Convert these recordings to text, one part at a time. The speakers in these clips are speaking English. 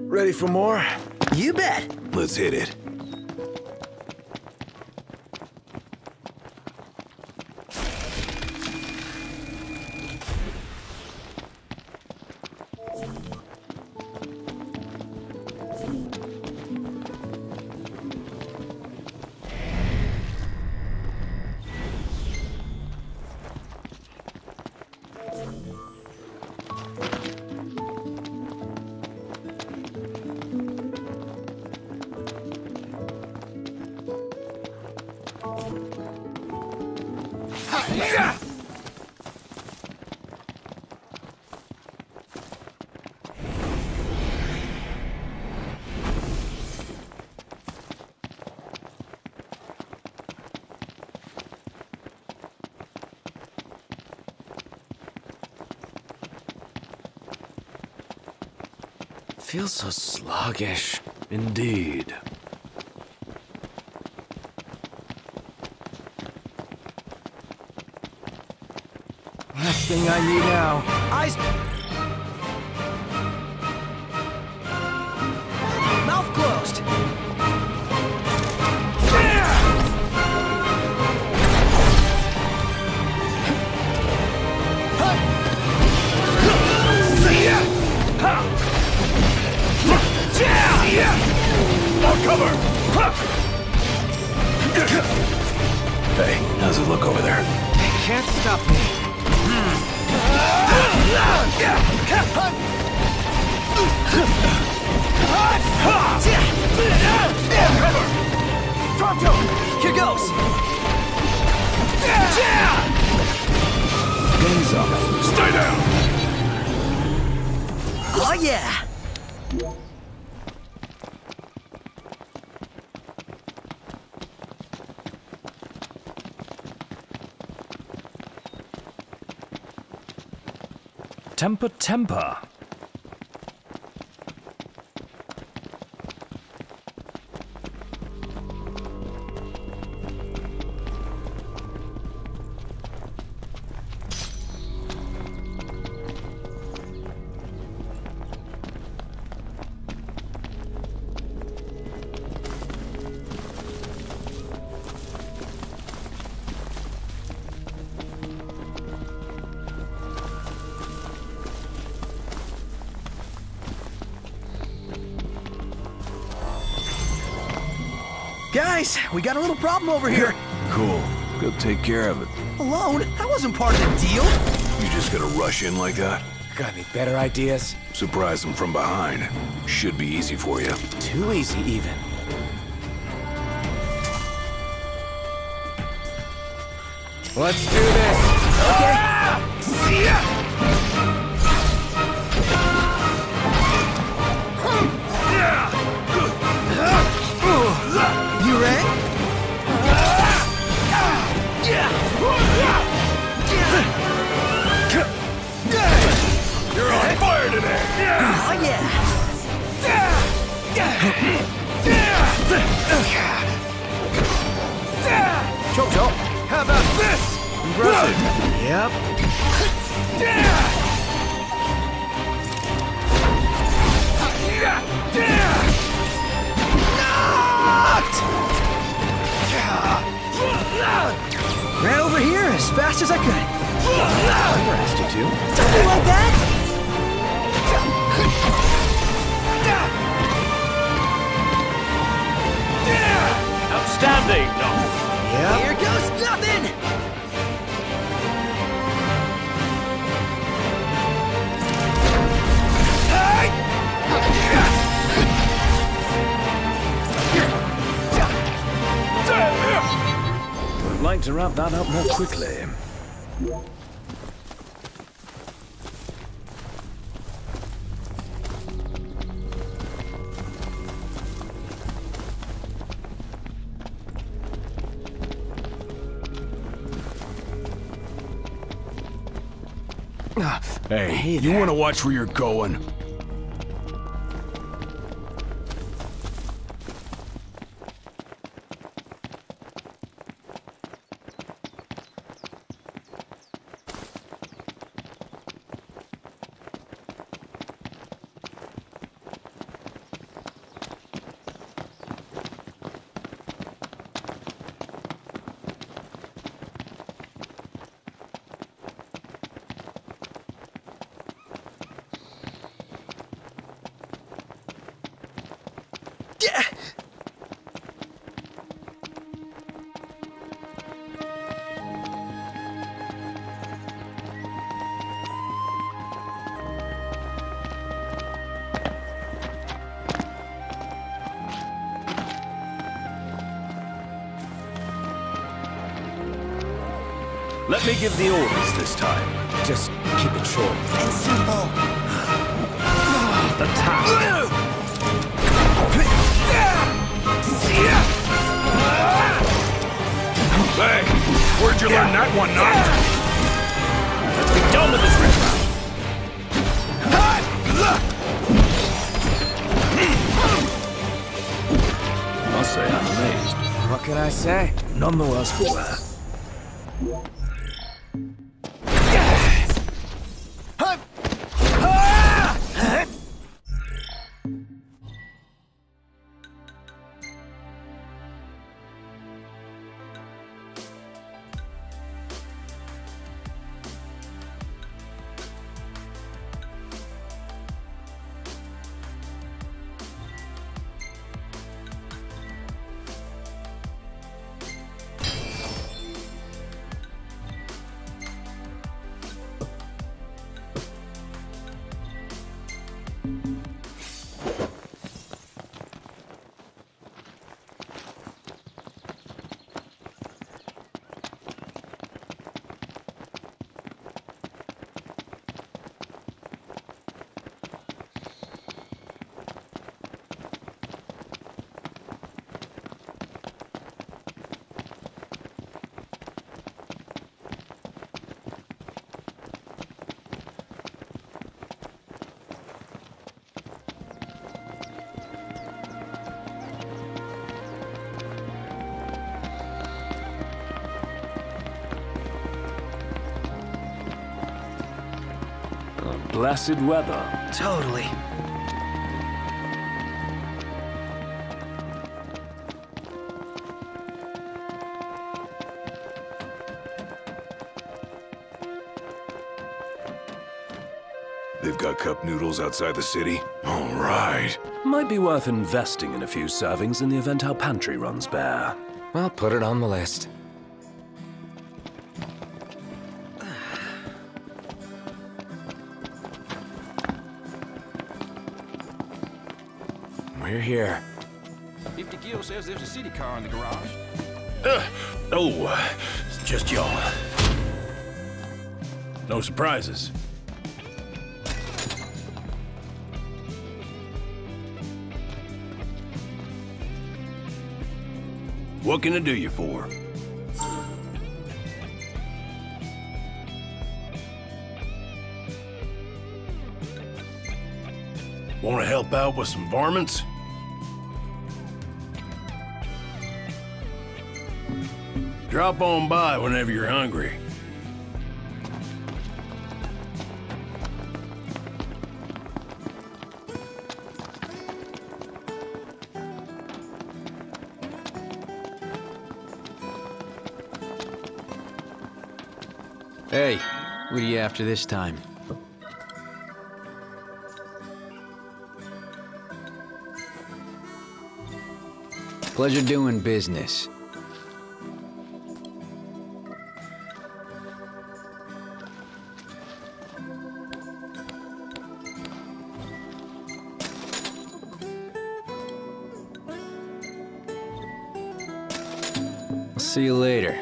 Ready for more? You bet. Let's hit it. Feels so sluggish. Indeed. Last thing I need now. Eyes. Mouth closed. More cover! Hey, how's it look over there? They can't stop me. Cover! Prompto! Here goes! Gaze up. Stay down! Oh yeah! Temper, temper. Guys, we got a little problem over here. Cool. Go take care of it. Alone? I wasn't part of the deal. You just gonna rush in like that? Got any better ideas? Surprise them from behind. Should be easy for you. Too easy, even. Let's do this. Okay. See ya! You ready? You're on fire today! Oh yeah! Jojo, how about this? Impressive. Yep. Ran over here as fast as I could. Never asked you to. Something like that? Outstanding, no. Yep. Here goes nothing! Would like to wrap that up more quickly. Hey, you want to watch where you're going? Let me give the orders this time. Just keep it short. And simple. Attack! Hey, where'd you learn that one, Noct? Let's be done with this riff. Must say I'm amazed. What can I say? None the worse for wear. Blessed weather. Totally. They've got cup noodles outside the city? All right. Might be worth investing in a few servings in the event our pantry runs bare. Well, put it on the list. We're here. 50 Gil says there's a city car in the garage. It's just y'all. No surprises. What can I do you for? Want to help out with some varmints? Drop on by whenever you're hungry. Hey, what are you after this time? Pleasure doing business. I'll see you later.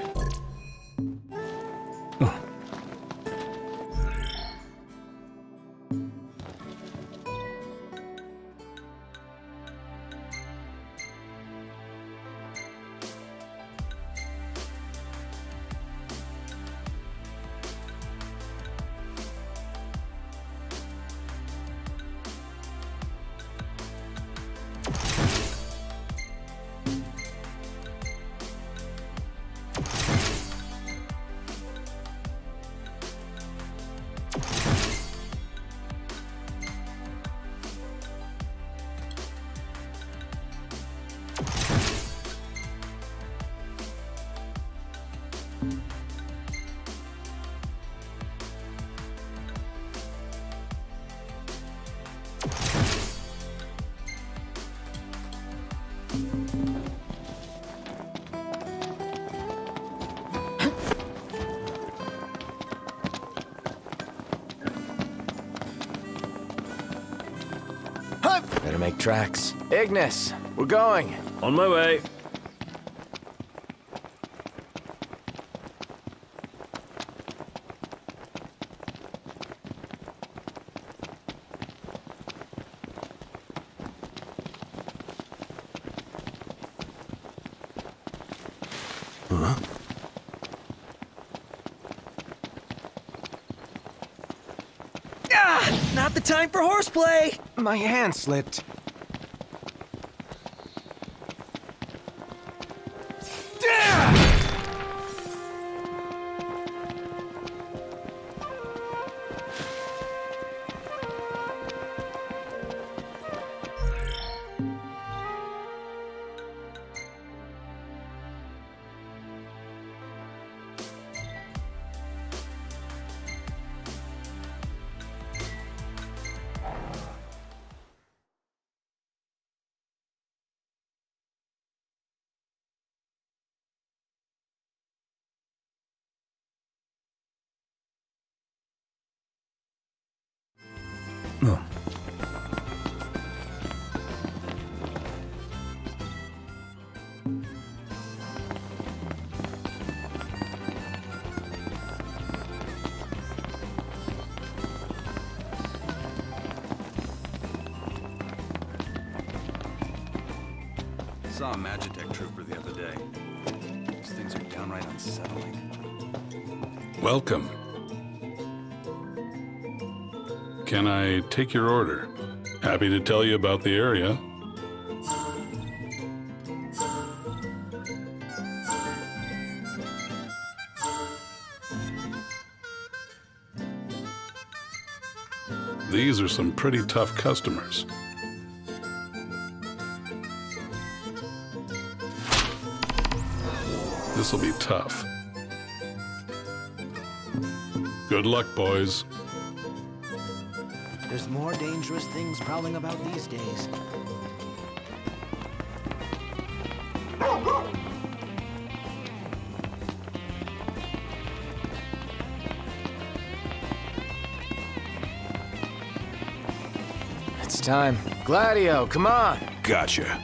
Better make tracks. Ignis, we're going. On my way. Huh? Ah! Not the time for horseplay! My hand slipped. Saw a Magitech trooper the other day. These things are downright unsettling. Welcome. Can I take your order? Happy to tell you about the area. These are some pretty tough customers. This'll be tough. Good luck, boys. There's more dangerous things prowling about these days. It's time. Gladio, come on! Gotcha.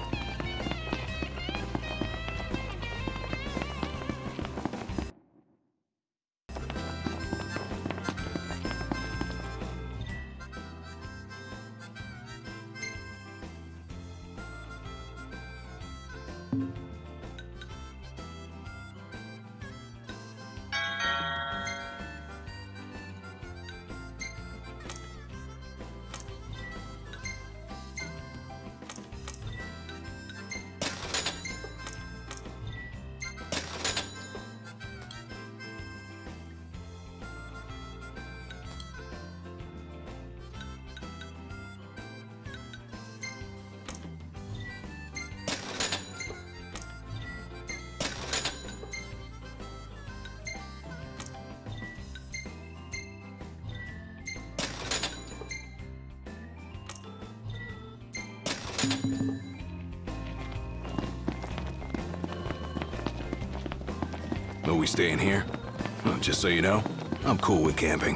Are we staying here? Well, just so you know, I'm cool with camping.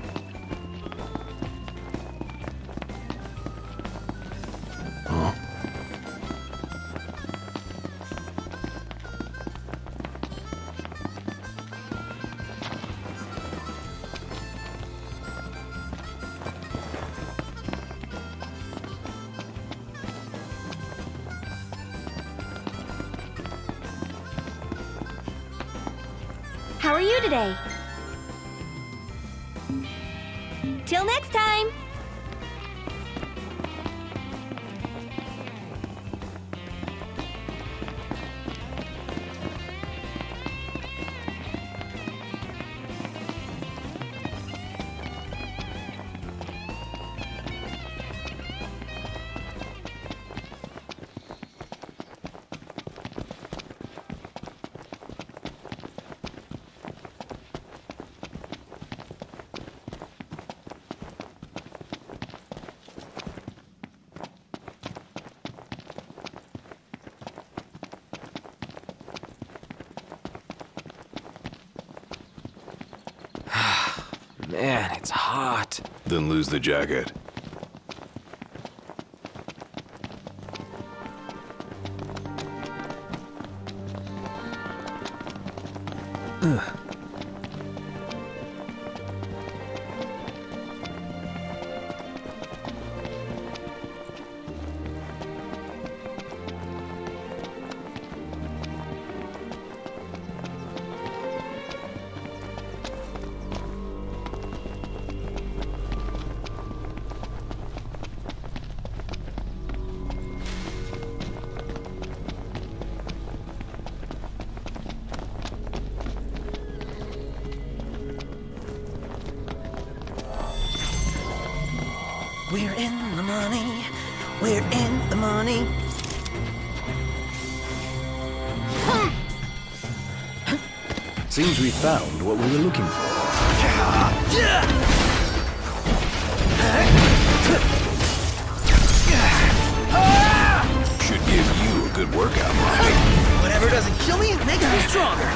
Huh? How are you today? Till next time! Man, it's hot. Then lose the jacket. We're in the money. We're in the money. Seems we found what we were looking for. Should give you a good workout, Robbie. Whatever doesn't kill me makes me stronger.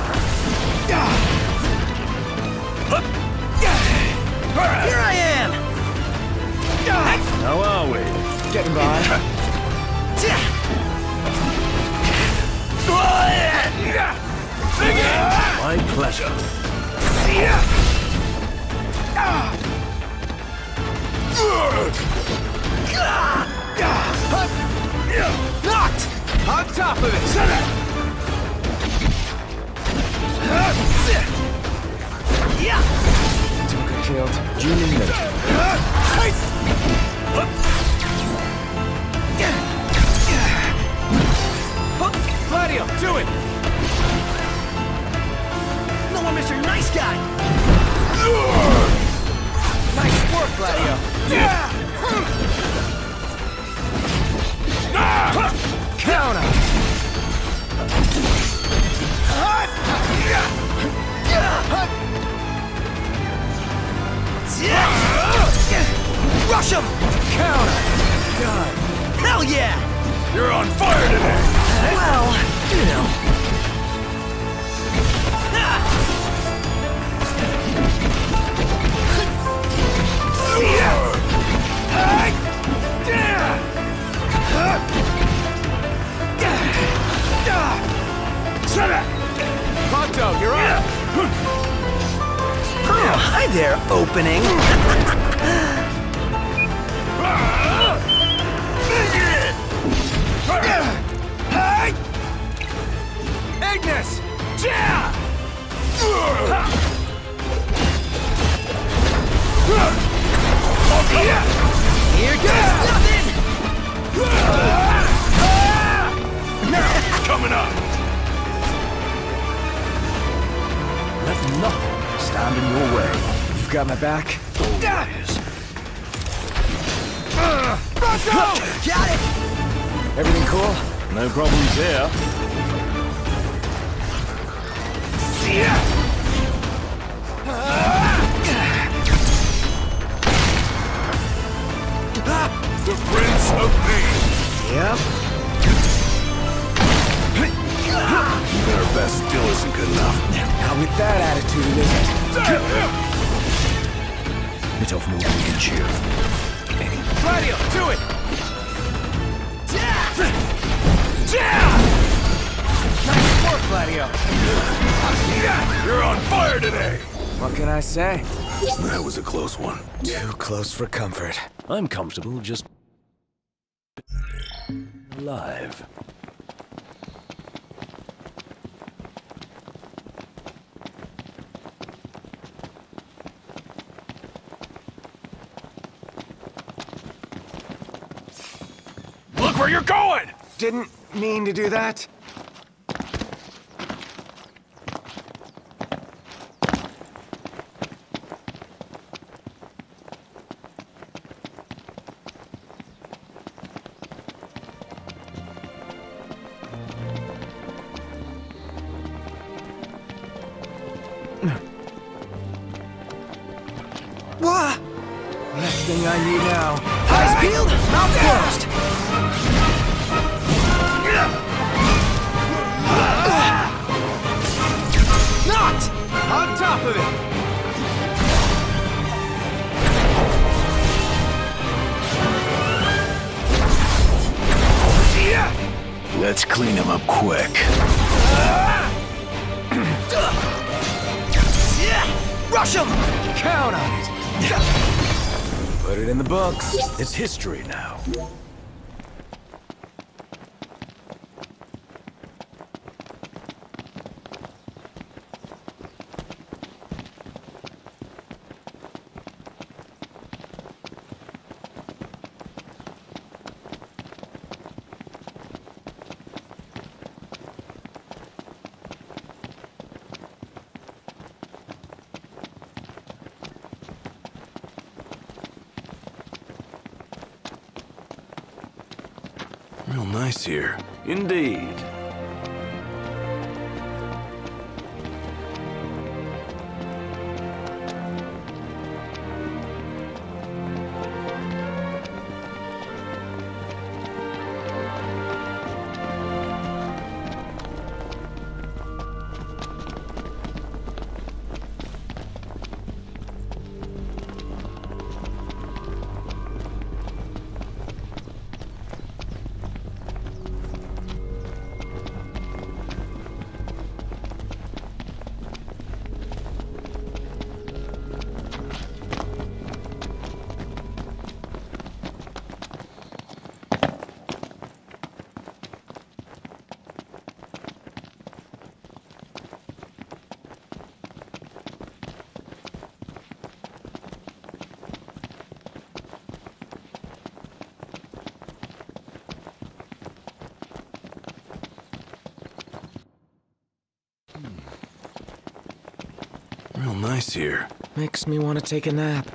Here I am! How are we? Getting by. My pleasure. Knocked! On top of it! Joker killed. Duly noted. Gladio, do it! No one, Mr. Nice Guy! Nice work, Gladio. Counter! Rush him! Counter! Done. Hell yeah! You're on fire today! Well, you know. Prompto, you're up! Oh, hi there, opening. Ignis! Here goes nothing! Coming up! Let nothing stand in your way. You've got my back. Always. Got it! Everything cool? No problems here. The Prince of Pain. Yep. Their best still isn't good enough. Not with that attitude, is it? Bit of more we can chew. Gladio, do it! Nice work, Gladio. You're on fire today! What can I say? That was a close one. Too close for comfort. I'm comfortable just alive. Look where you're going! Didn't mean to do that. Wah! Last thing I need now. Eyes peeled, mouth closed. Knocked! On top of it! Let's clean him up quick. Rush him! Count on it! Put it in the books. It's history now. Real nice here. Indeed. Real nice here. Makes me want to take a nap.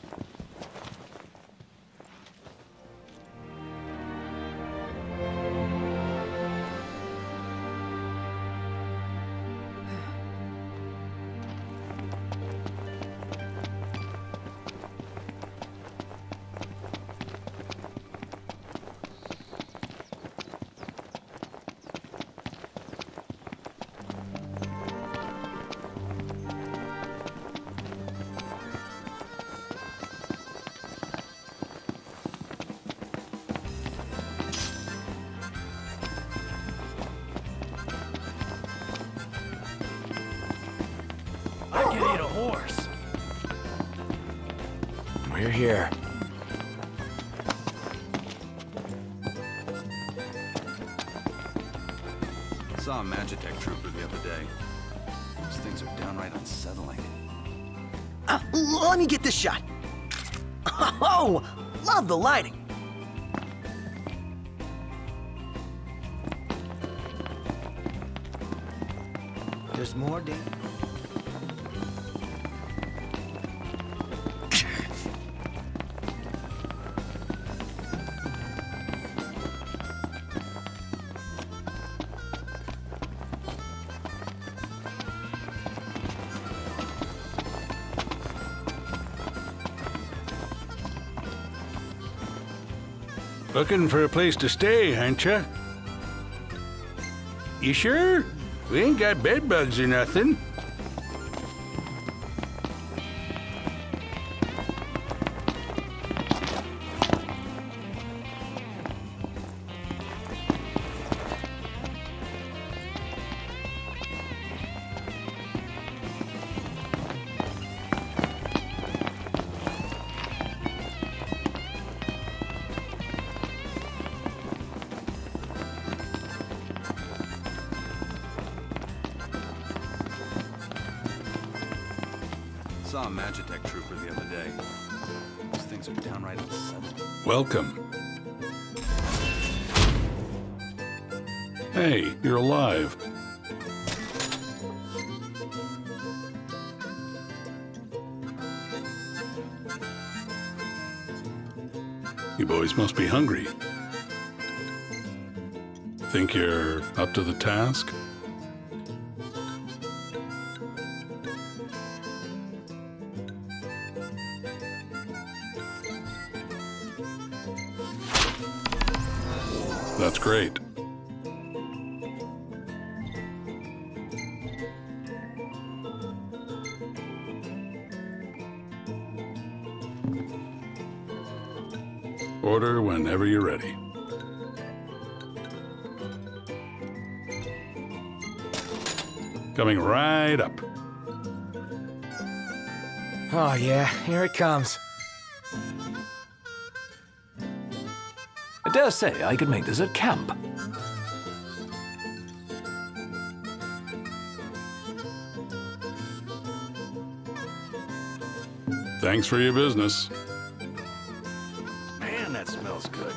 I can eat a horse. We're here. Saw a Magitech trooper the other day. Those things are downright unsettling. Let me get this shot. Oh, love the lighting. There's more, Dan. Looking for a place to stay, ain't ya? You sure? We ain't got bed bugs or nothing. Saw a Magitech trooper the other day. Those things are downright unsettling. Welcome. Hey, you're alive. You boys must be hungry. Think you're up to the task? That's great. Order whenever you're ready. Coming right up. Oh yeah, here it comes. I dare say I could make this a camp. Thanks for your business. Man, that smells good.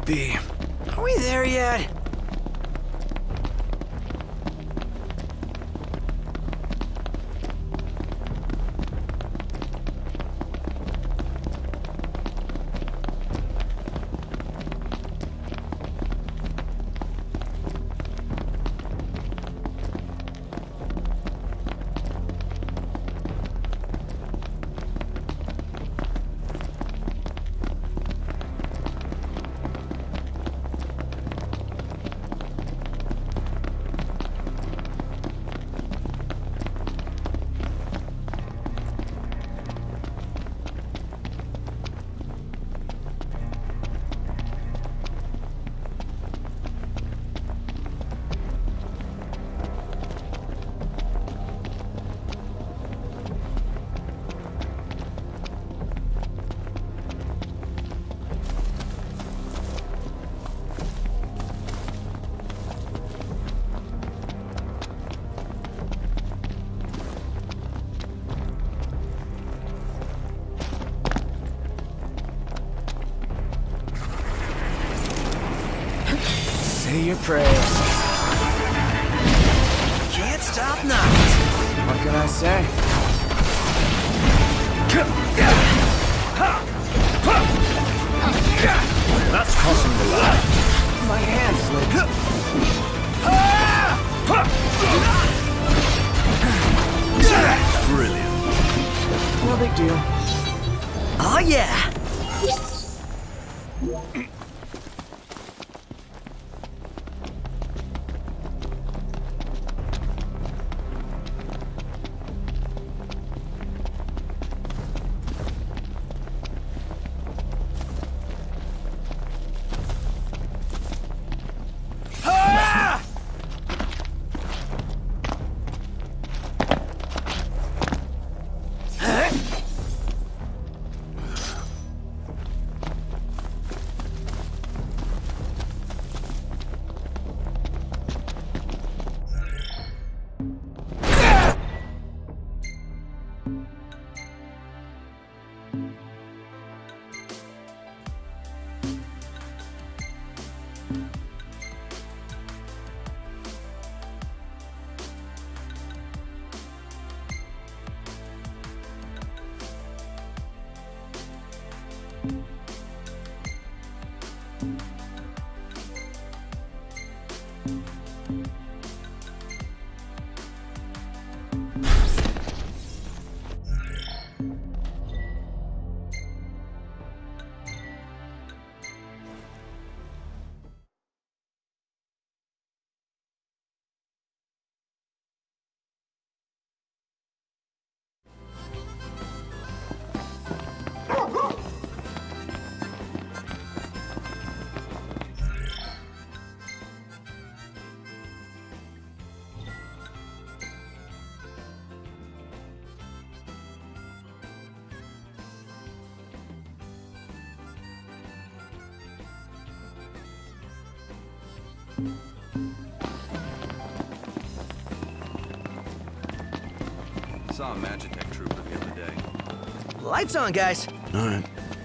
sleepy. Are we there yet? Say your prayers. Can't stop now. What can I say? That's crossing the line. My hand slipped. Brilliant. No big deal. Oh yeah. Saw a Magitech trooper the other day. Lights on, guys. All right.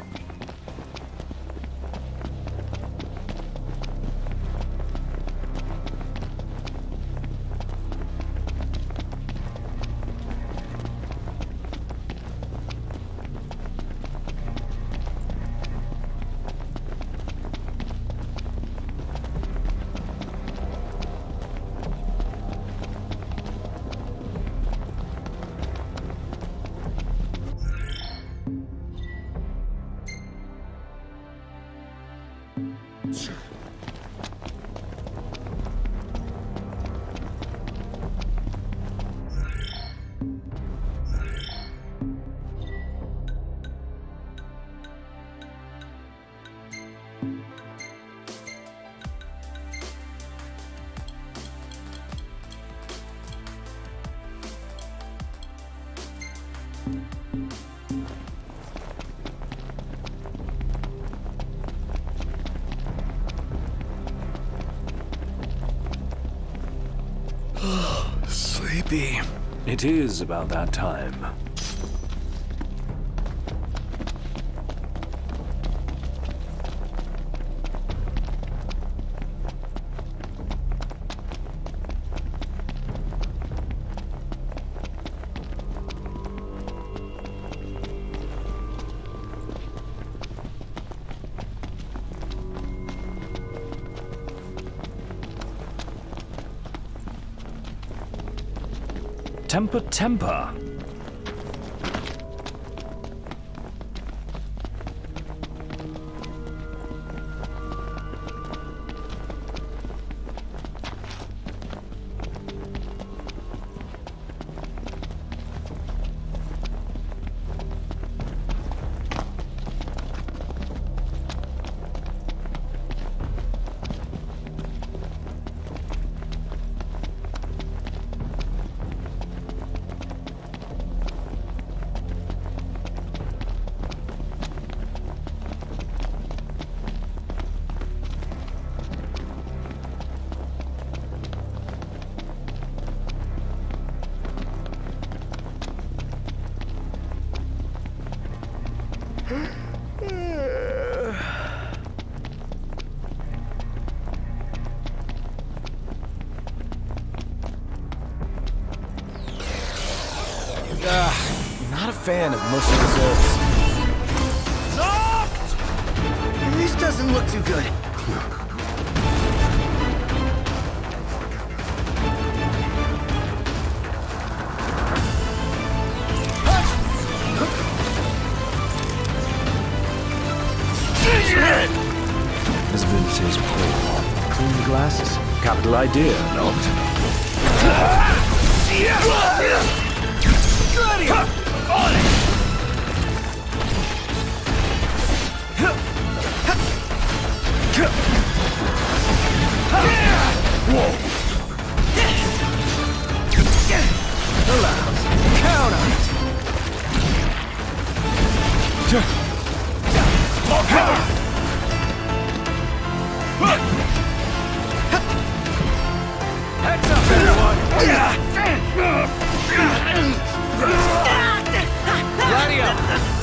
Sleepy. It is about that time. Temper, temper. Not a fan of mushy results. This doesn't look too good. Visibility's poor. Clean the glasses. Capital idea, not. Count on it. Heads up, everyone! Gladio!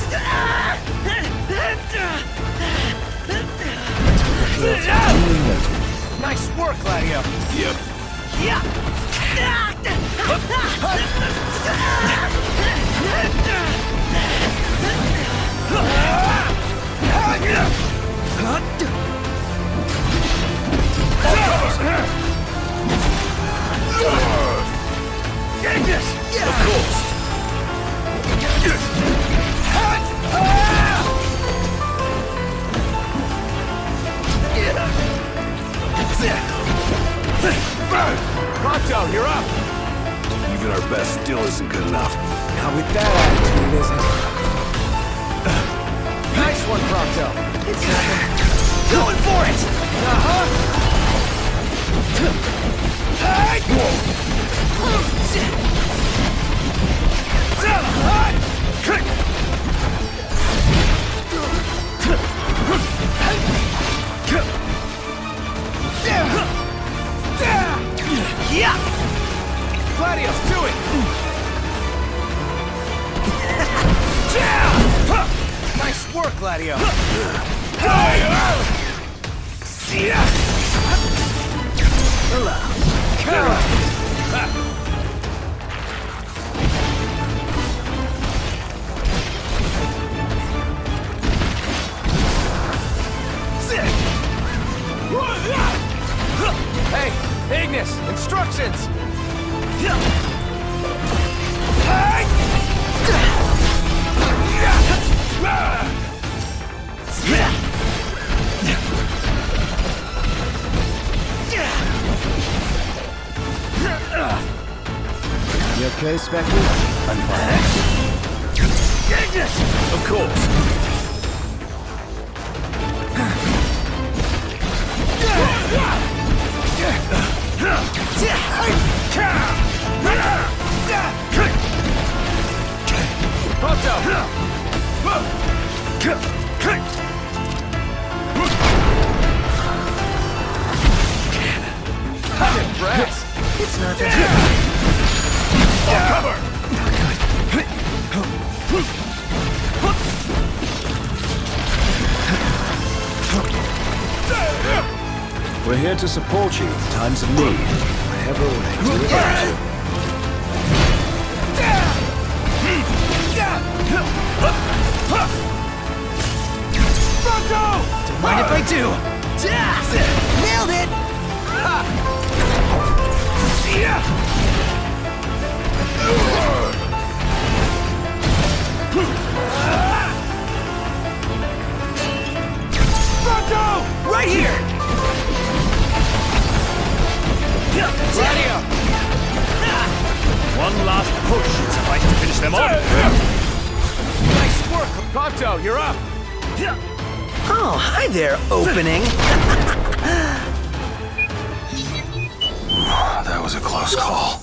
Nice work, Gladio! Yep. Ignis! Of course. Prompto, you're up! Even our best still isn't good enough. Not with that attitude, is it? Nice one, Prompto! It's going for it! Gladiolus, do it! Nice work, Gladio! Hey, Ignis, instructions! You okay, Spectre? I'm fine. Ignis! Of course. I'm impressed. It's not that Cover! We're here to support you in times of need. Whatever would I do without you? Don't mind if I do! Nailed it! Prompto, you're up! Oh, hi there, opening. That was a close call.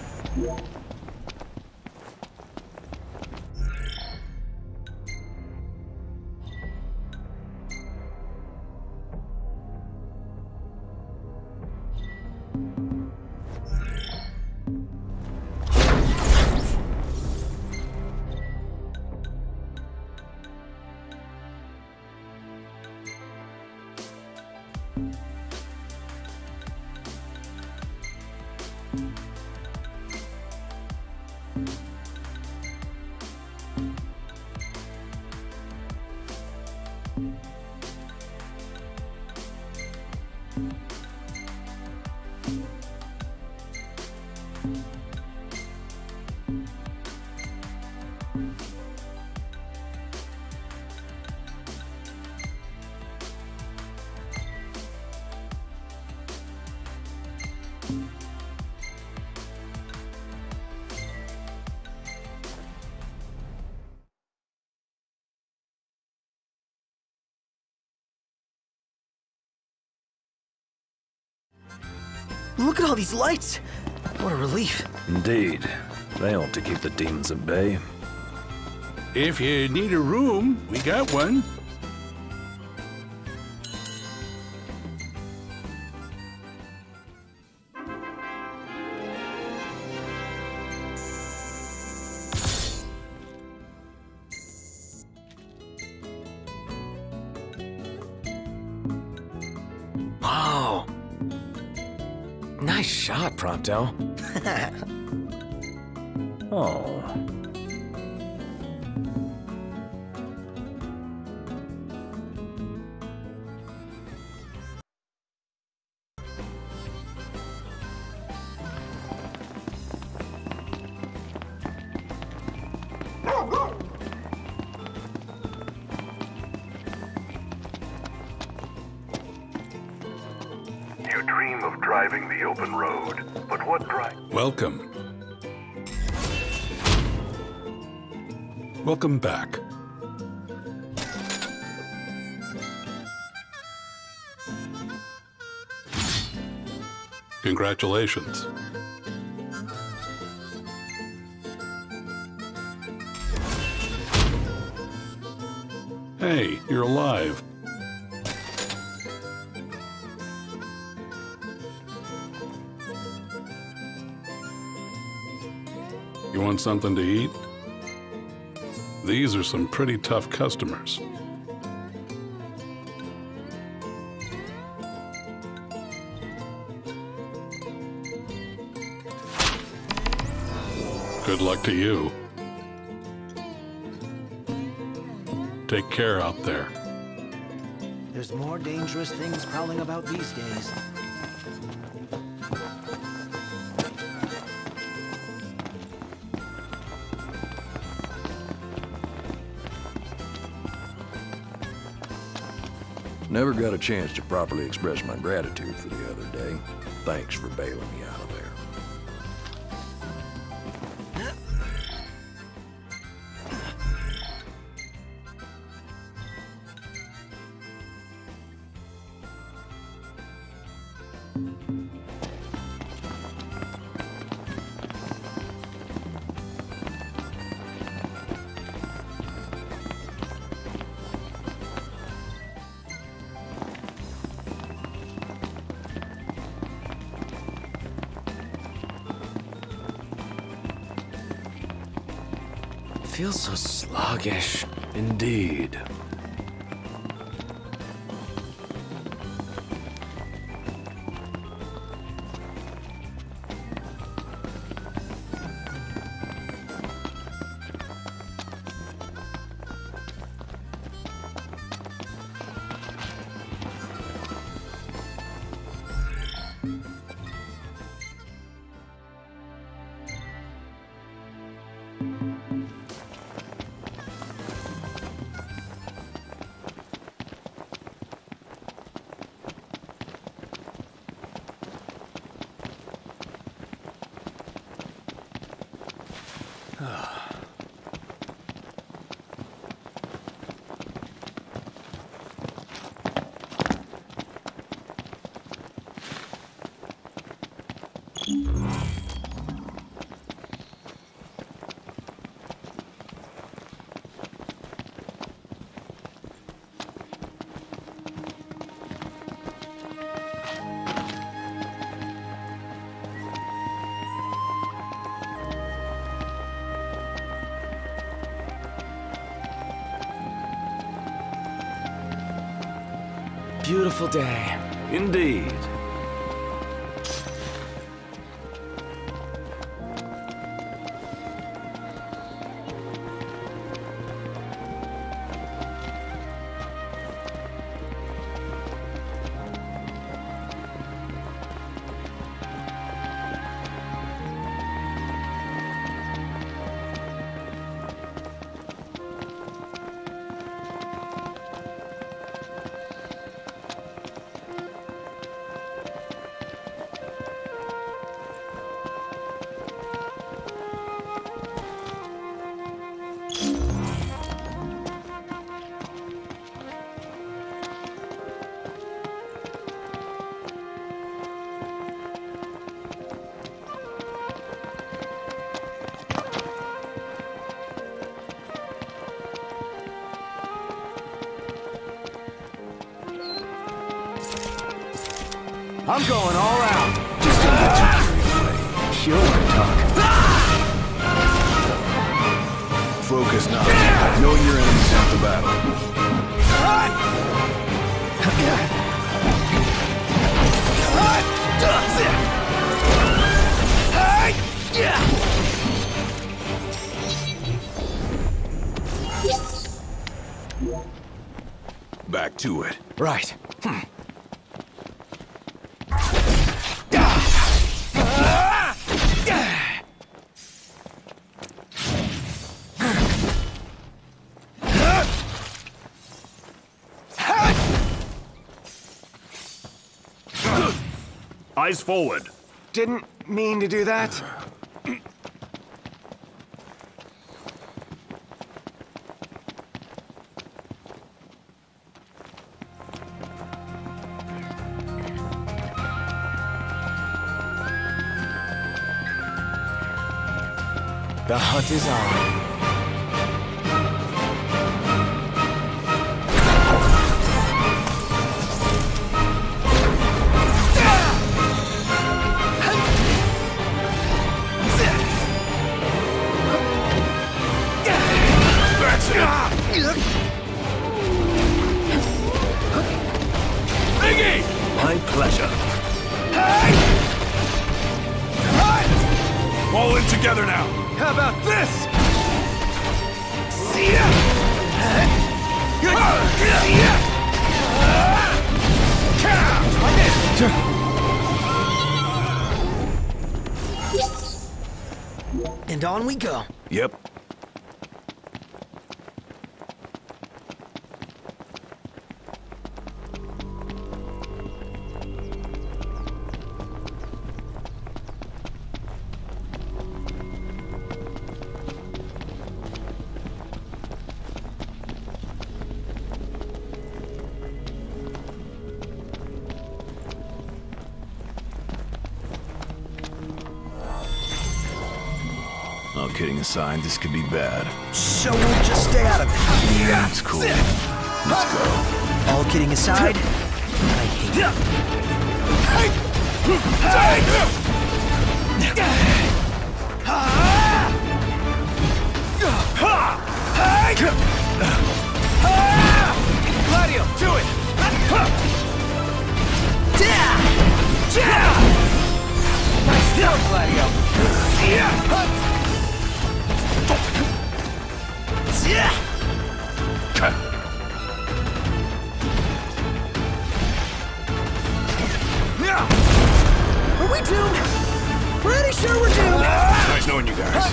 Look at all these lights. What a relief. Indeed. They ought to keep the demons at bay. If you need a room, we got one. Wow. Nice shot, Prompto. Oh. You dream of driving the open road, but what drive? Welcome. Welcome back. Congratulations. Hey, you're alive. You want something to eat? These are some pretty tough customers. Good luck to you. Take care out there. There's more dangerous things prowling about these days. Never got a chance to properly express my gratitude for the other day. Thanks for bailing me out of there. Feels so sluggish. Indeed. Beautiful day. Indeed. I'm going all out. Just don't get too carried away. Sure to talk. Focus now. Know your enemies at the battle. Back to it. Right. Eyes forward. Didn't mean to do that. The hunt is on. My pleasure. All in together now. How about this? And on we go. Yep. All kidding aside, this could be bad. So we'll just stay out of it. Yeah, it's cool. Let's go. All kidding aside, I hate it. Gladio, do it! Nice job, Gladio! Are we doomed? Pretty sure we're doomed. Nice knowing you guys.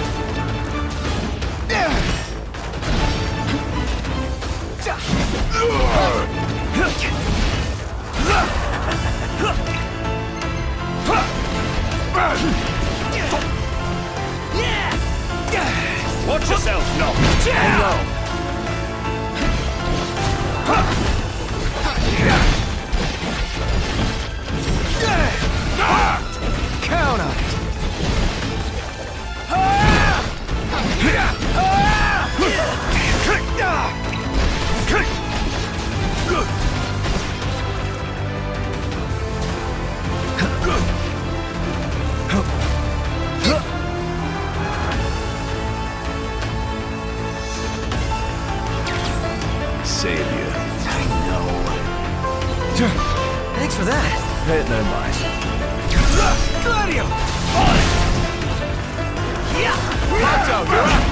Watch yourself, no. I know. Count on it. Pay it no mind. Gladio! On it! Yeah! Prompto, you're up!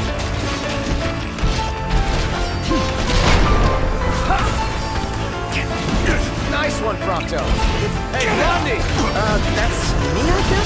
Nice one, Prompto. Hey, Blondie! That's me, I guess?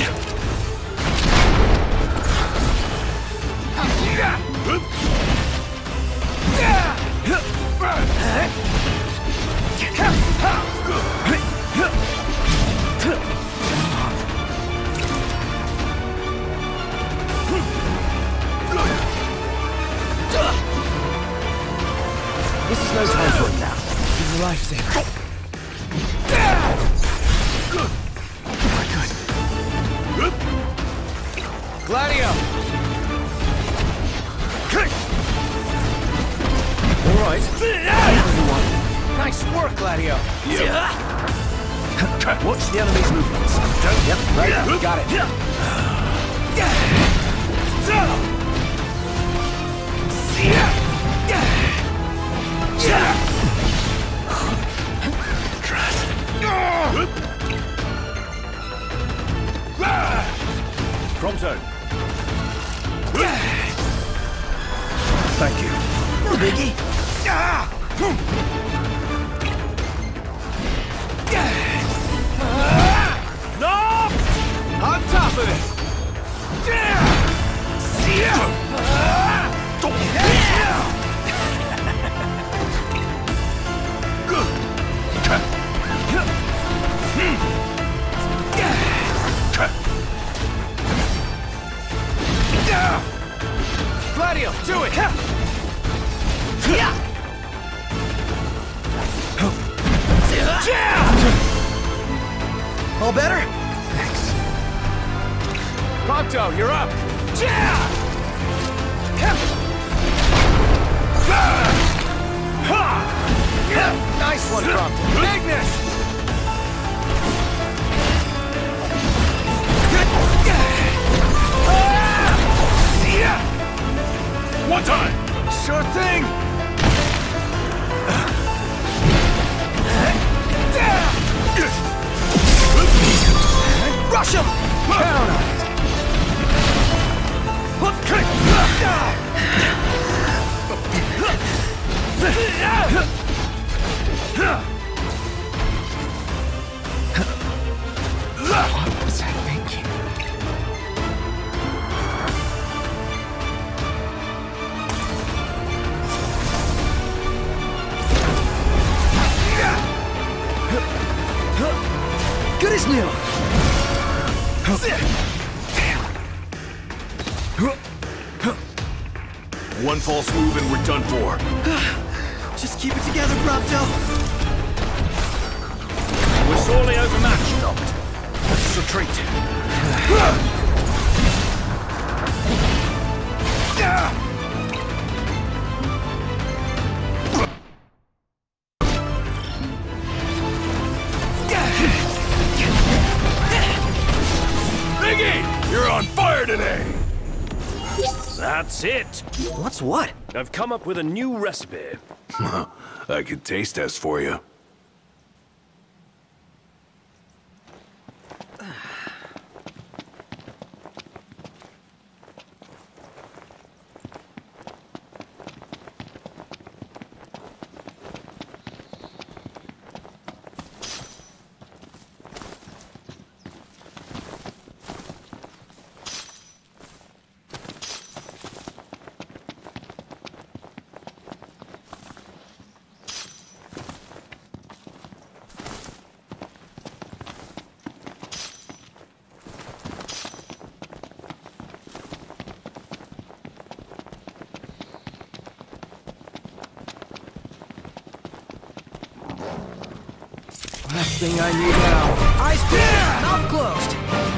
This is no time for it now. He's a lifesaver. Good. Gladio! All right. Everyone. Nice work, Gladio. Watch the enemy's movements. Yep, right. Got it. Prompto. Thank you. No biggie. No! On top of it! Gladio, do it! All better? Thanks. Prompto, you're up! Nice one, Prompto. Ignis! One time! Sure thing! Rush him! Count on it! What was I thinking? Good as new! One false move and we're done for. Just keep it together, Prompto. We're sorely overmatched, Noct. Let's retreat. Biggie! You're on fire today! That's it. What's what? I've come up with a new recipe. I could taste test for you. Last thing I need now. Eyes peeled, mouth closed.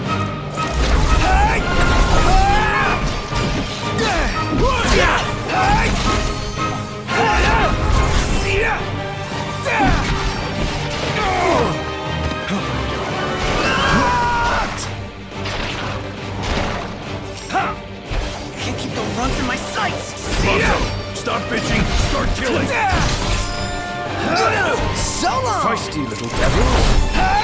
Can't keep the runs in my sights. Stop bitching, start killing! So long! Feisty little devils.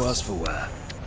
cause for wear.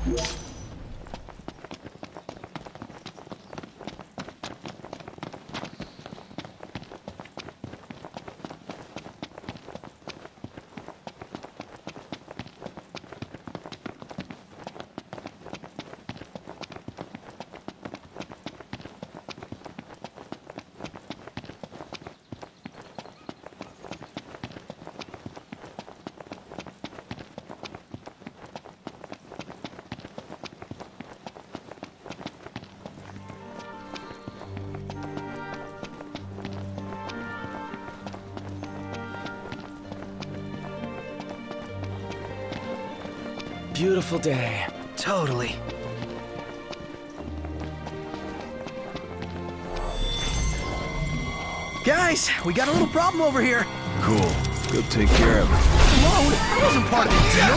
Beautiful day. Totally. Guys, we got a little problem over here. Cool. Go take care of it. Alone? That wasn't part of the deal.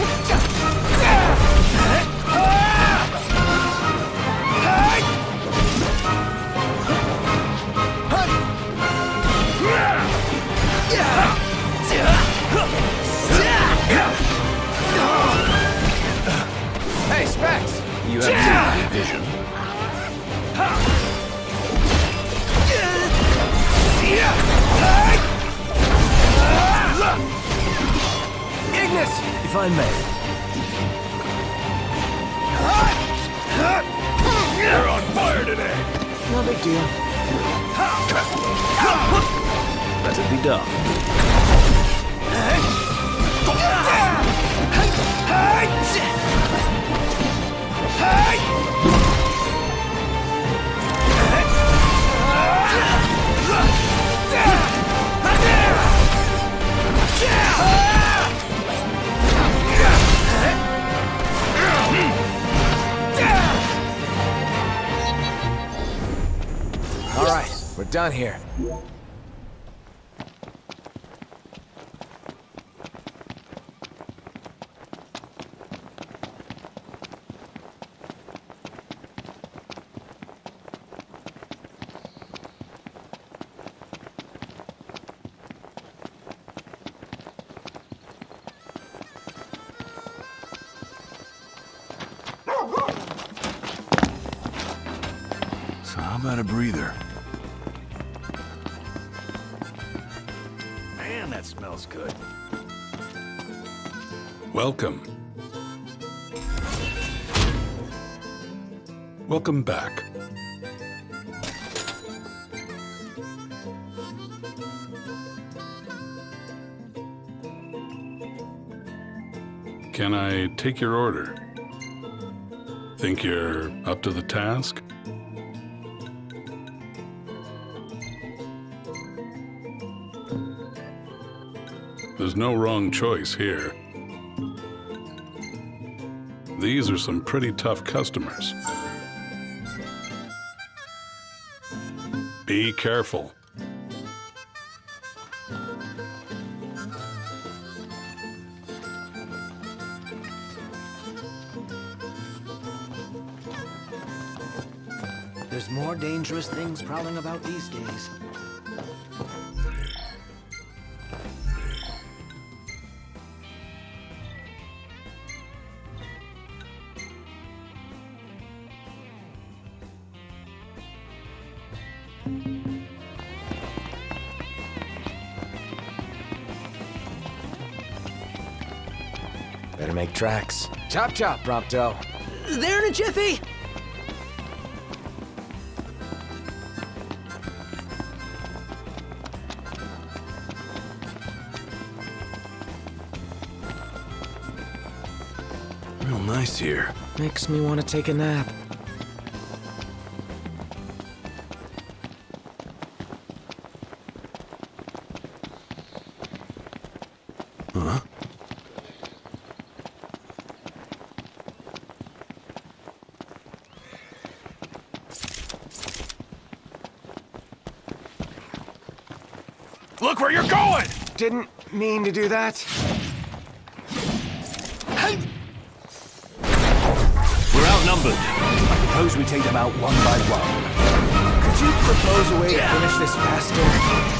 Hey, Specs! You have vision. Ignis, if I may. You're on fire today. No big deal. Let it be done. All right, we're done here. So how about a breather? Man, that smells good. Welcome. Welcome back. Can I take your order? Think you're up to the task? There's no wrong choice here. These are some pretty tough customers. Be careful. There's more dangerous things prowling about these days. Better make tracks. Chop chop, Prompto. There in a jiffy! Real nice here. Makes me want to take a nap. Huh? Look where you're going! Didn't mean to do that. We're outnumbered. I propose we take them out one by one. Could you propose a way to finish this faster?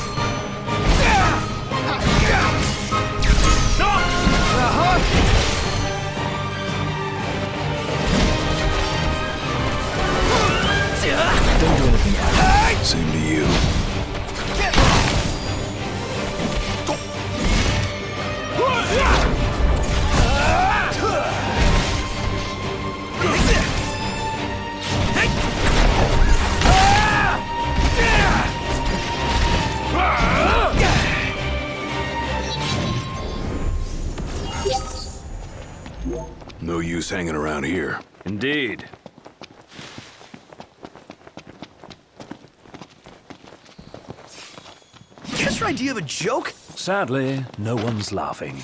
No use hanging around here. Indeed. Guess your idea of a joke? Sadly, no one's laughing.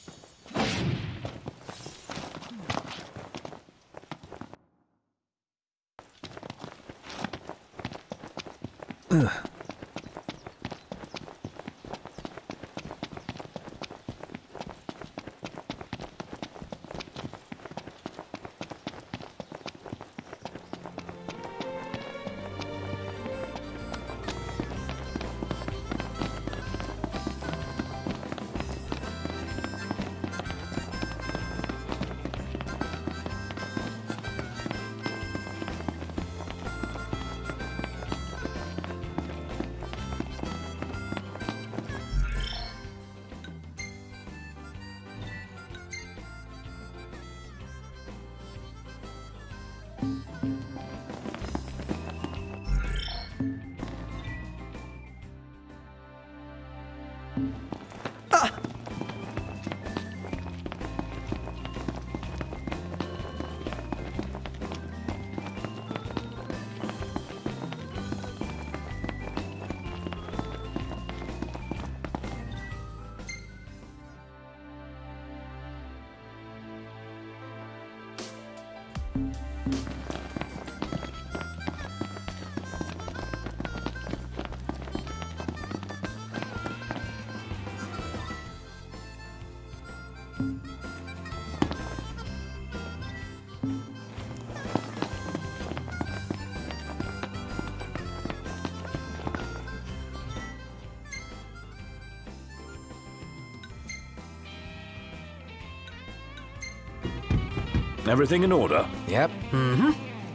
Everything in order? Yep. Mm-hmm.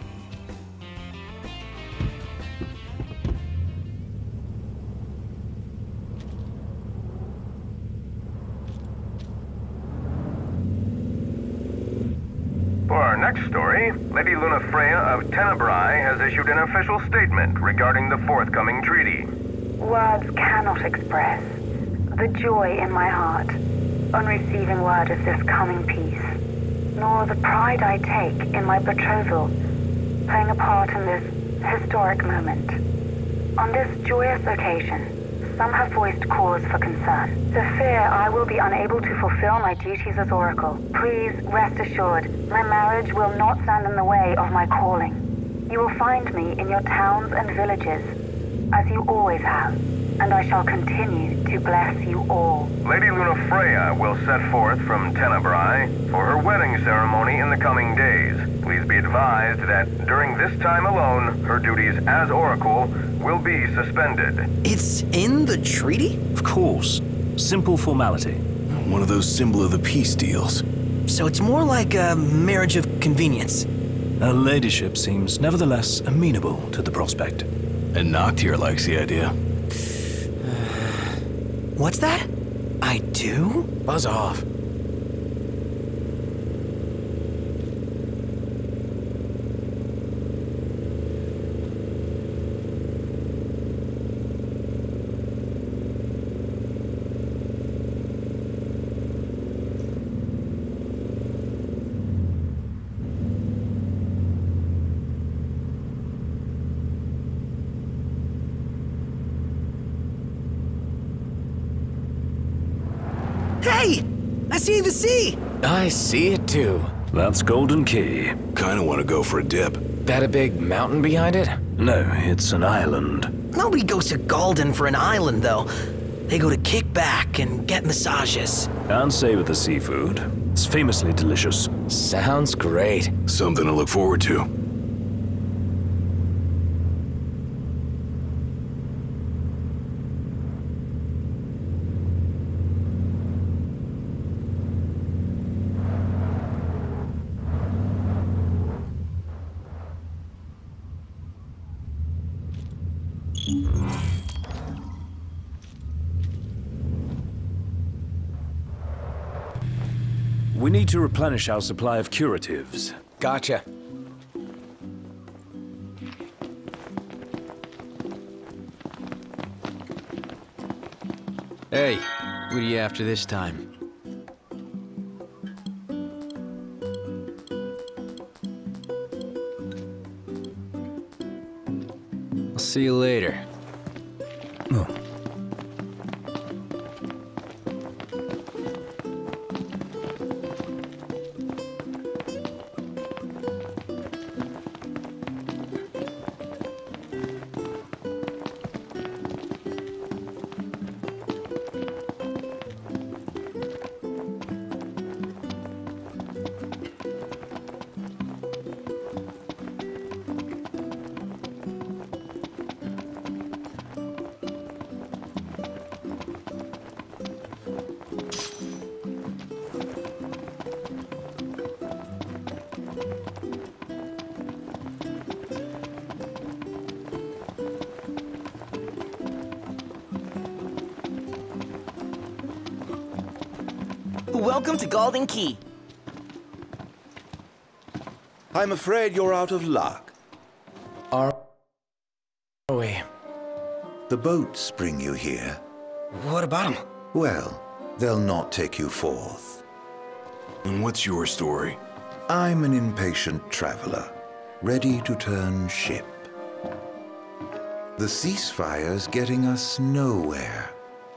For our next story, Lady Lunafreya of Tenebrae has issued an official statement regarding the forthcoming treaty. Words cannot express the joy in my heart on receiving word of this coming peace, nor the pride I take in my betrothal playing a part in this historic moment. On this joyous occasion, some have voiced cause for concern. The fear I will be unable to fulfill my duties as Oracle. Please rest assured, my marriage will not stand in the way of my calling. You will find me in your towns and villages, as you always have, and I shall continue to bless you all. Lady Lunafreya will set forth from Tenebrae for her wedding ceremony in the coming days. Please be advised that during this time alone, her duties as Oracle will be suspended. It's in the treaty? Of course. Simple formality. One of those symbol of the peace deals. So it's more like a marriage of convenience. Her ladyship seems nevertheless amenable to the prospect. And Noctis likes the idea. What's that? I do? Buzz off. Hey! I see the sea! I see it too. That's Galdin Quay. Kinda wanna go for a dip. That a big mountain behind it? No, it's an island. Nobody goes to Galdin for an island, though. They go to kick back and get massages. And savor the seafood. It's famously delicious. Sounds great. Something to look forward to. We need to replenish our supply of curatives. Gotcha. Hey, what are you after this time? See you later. Welcome to Galdin Quay. I'm afraid you're out of luck. Are we? The boats bring you here. What about him? Well, they'll not take you forth. And what's your story? I'm an impatient traveler, ready to turn ship. The ceasefire's getting us nowhere.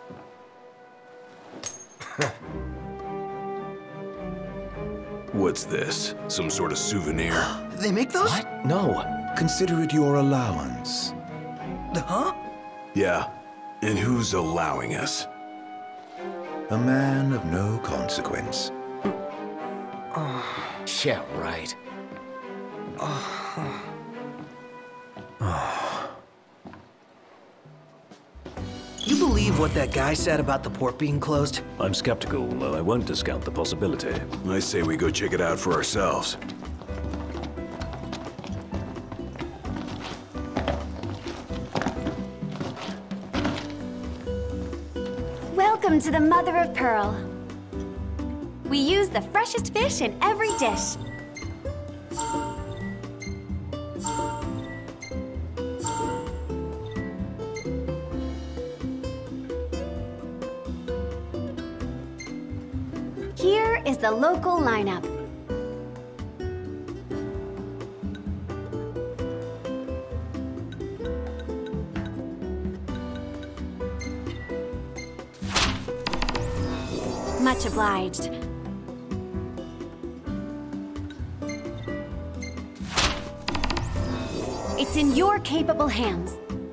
What's this? Some sort of souvenir? They make those? What? No. Consider it your allowance. Huh? Yeah. And who's allowing us? A man of no consequence. Yeah, right. You believe what that guy said about the port being closed? I'm skeptical, though I won't discount the possibility. I say we go check it out for ourselves. Welcome to the Mother of Pearl. We use the freshest fish in every dish. Here is the local lineup. Much obliged. It's in your capable hands.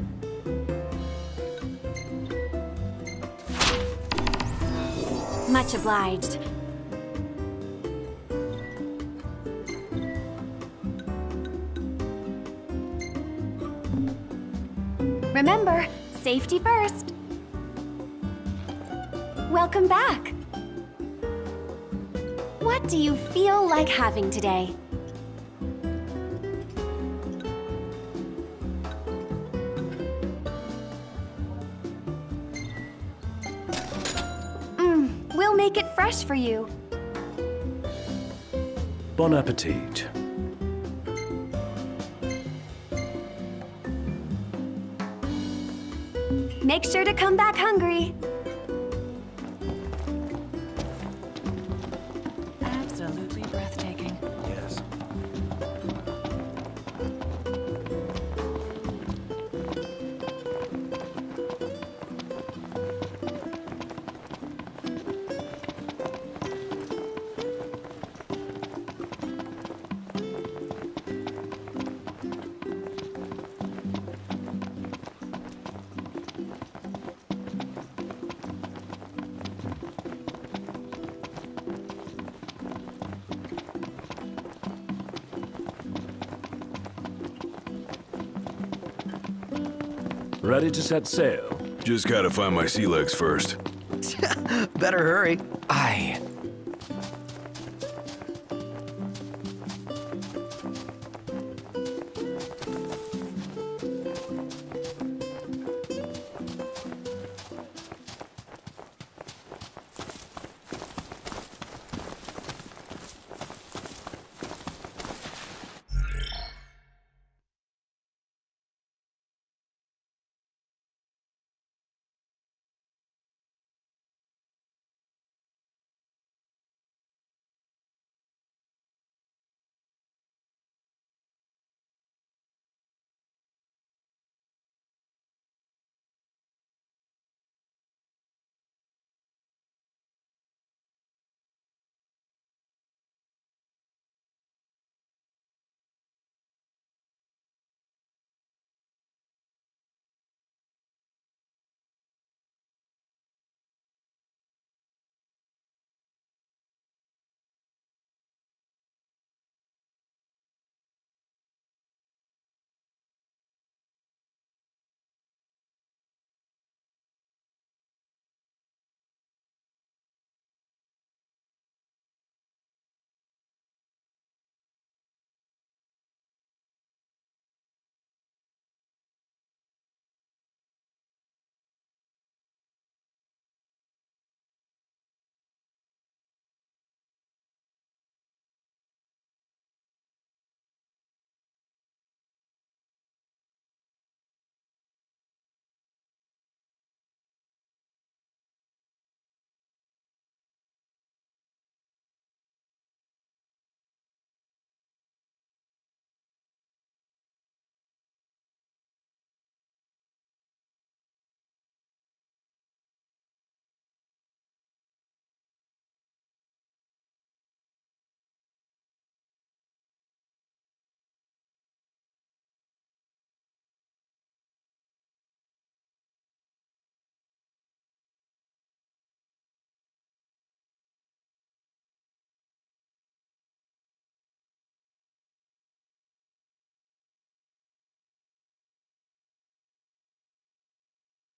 Much obliged. Remember, safety first. Welcome back. What do you feel like having today? We'll make it fresh for you. Bon appetit. Make sure to come back hungry. Absolutely breathtaking. Yes. Ready to set sail? Just gotta find my sea legs first. Better hurry. Aye.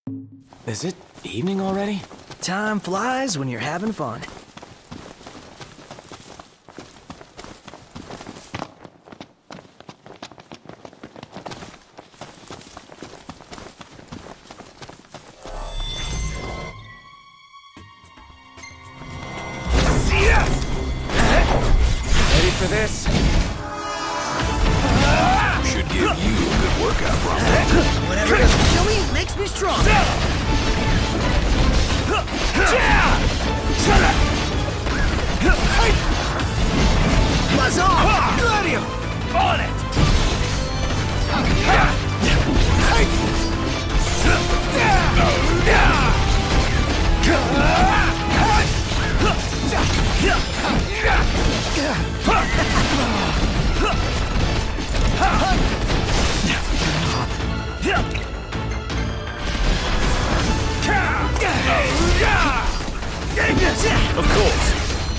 Is it evening already? Time flies when you're having fun. Ready for this? Should give you a good workout, Prompto. Whatever doesn't kill me makes me strong. Buzz off! Gladiolus! On it! Of course.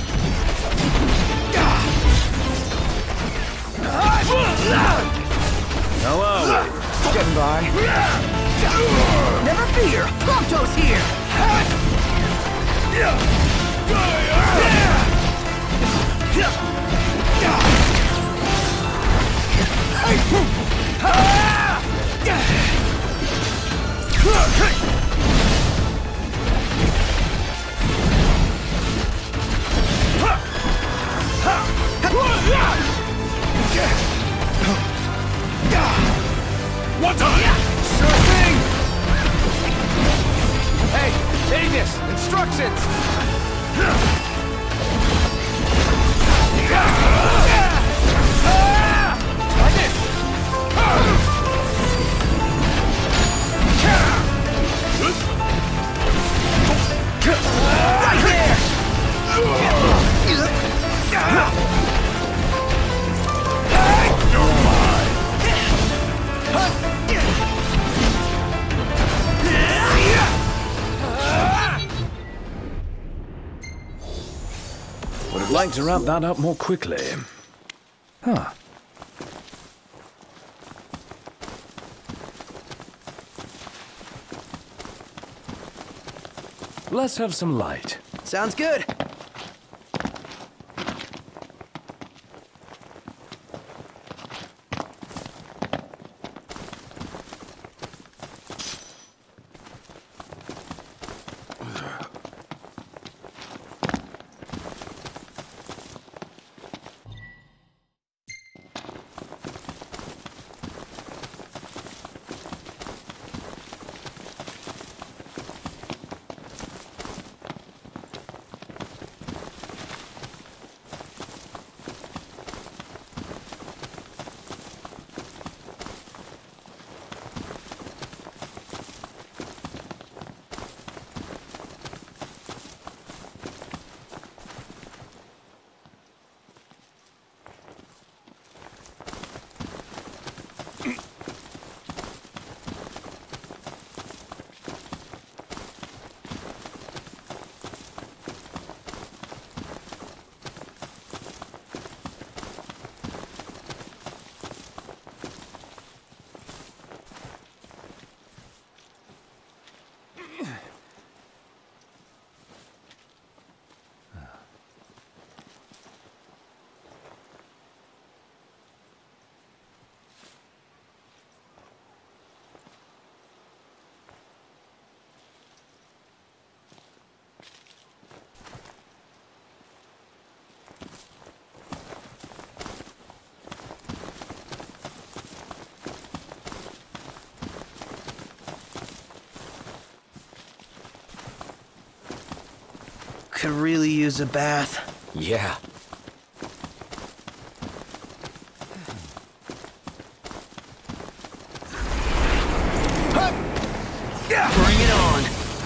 Hello. Getting by. Never fear! Prompto's here! One time! Sure thing! Hey, Ignis! Instructions! Like this! Right there! You're mine! Would have liked to wrap that up more quickly. Huh. Let's have some light. Sounds good. Could really use a bath. Yeah. Bring it on.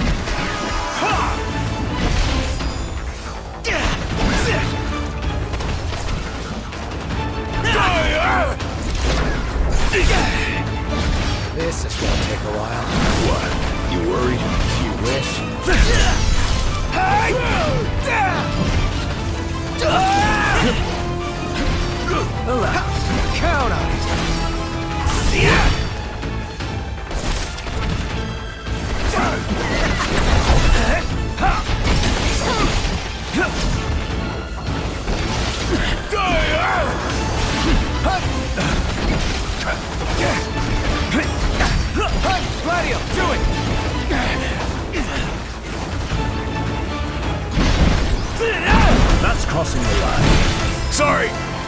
This is gonna take a while. What? You worried? You wish. crossing the line. Sorry!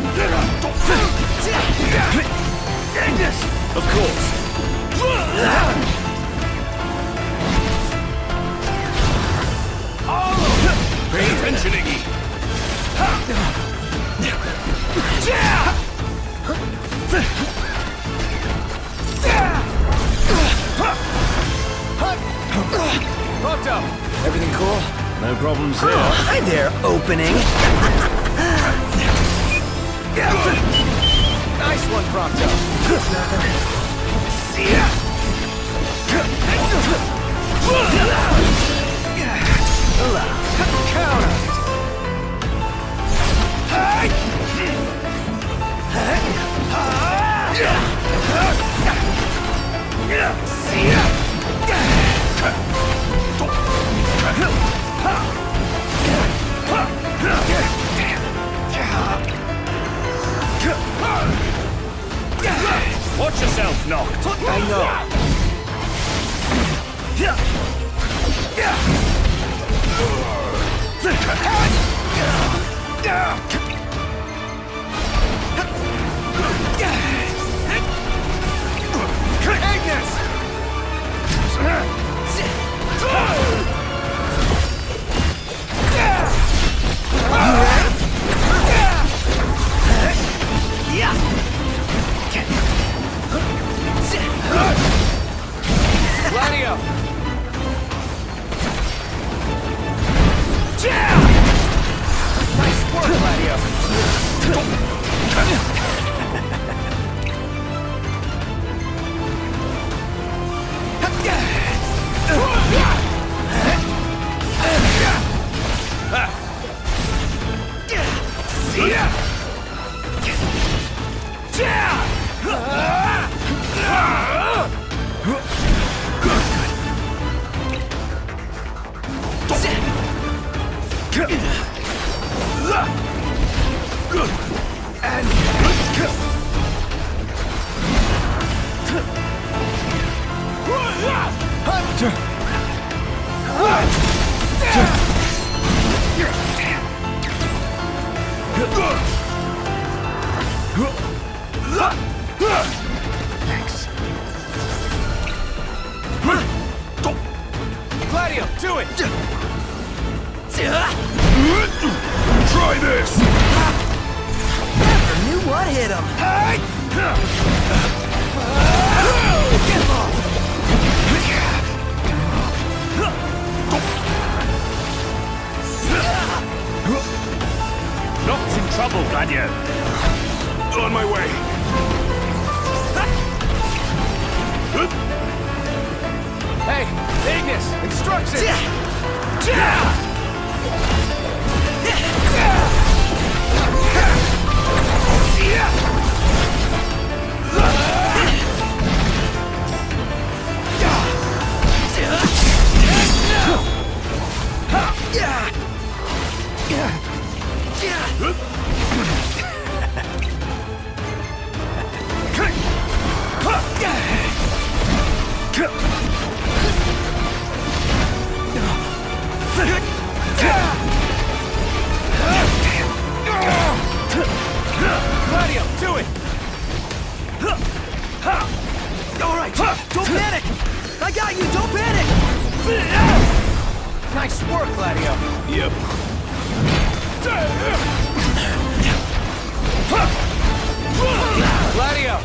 Ignis! Of course. Pay attention, Iggy! Prompto! Everything cool? No problems here. Oh, hi there, opening. Nice one, Prompto. Watch yourself, Noct. I know. Ignis! Gladio! Nice work, Gladio! Thanks. Gladio, do it! Try this! Never knew what hit him. Noct's in trouble, Gladio. On my way! Hey, Ignis, instructions! Gladio, do it! All right, don't panic. I got you. Don't panic. Nice work, Gladio. Yep. Gladio!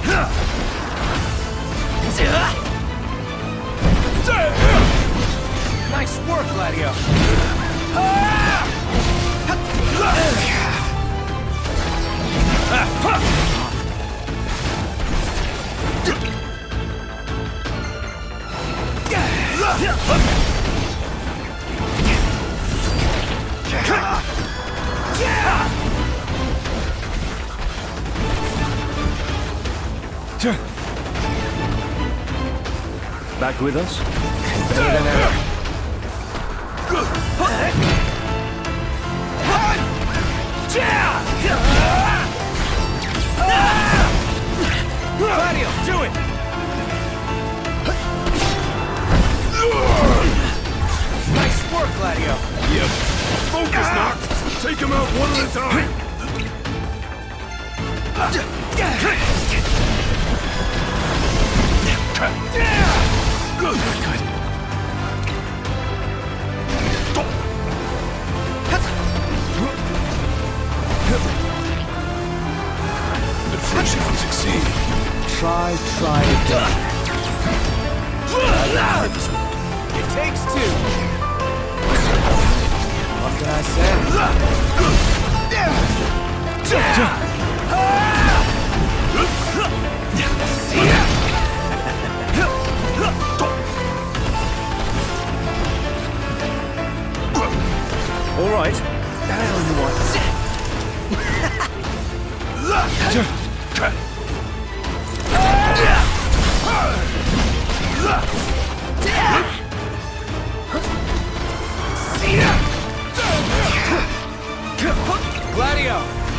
Nice work, Gladio. Back with us? Better than ever. Gladio, do it! Nice work, Gladio. Yep. Focus, Noct! Take him out one at a time! Good. Deflection will succeed. Try again. It takes two. What can I say? All right. The hell you want? Gladio!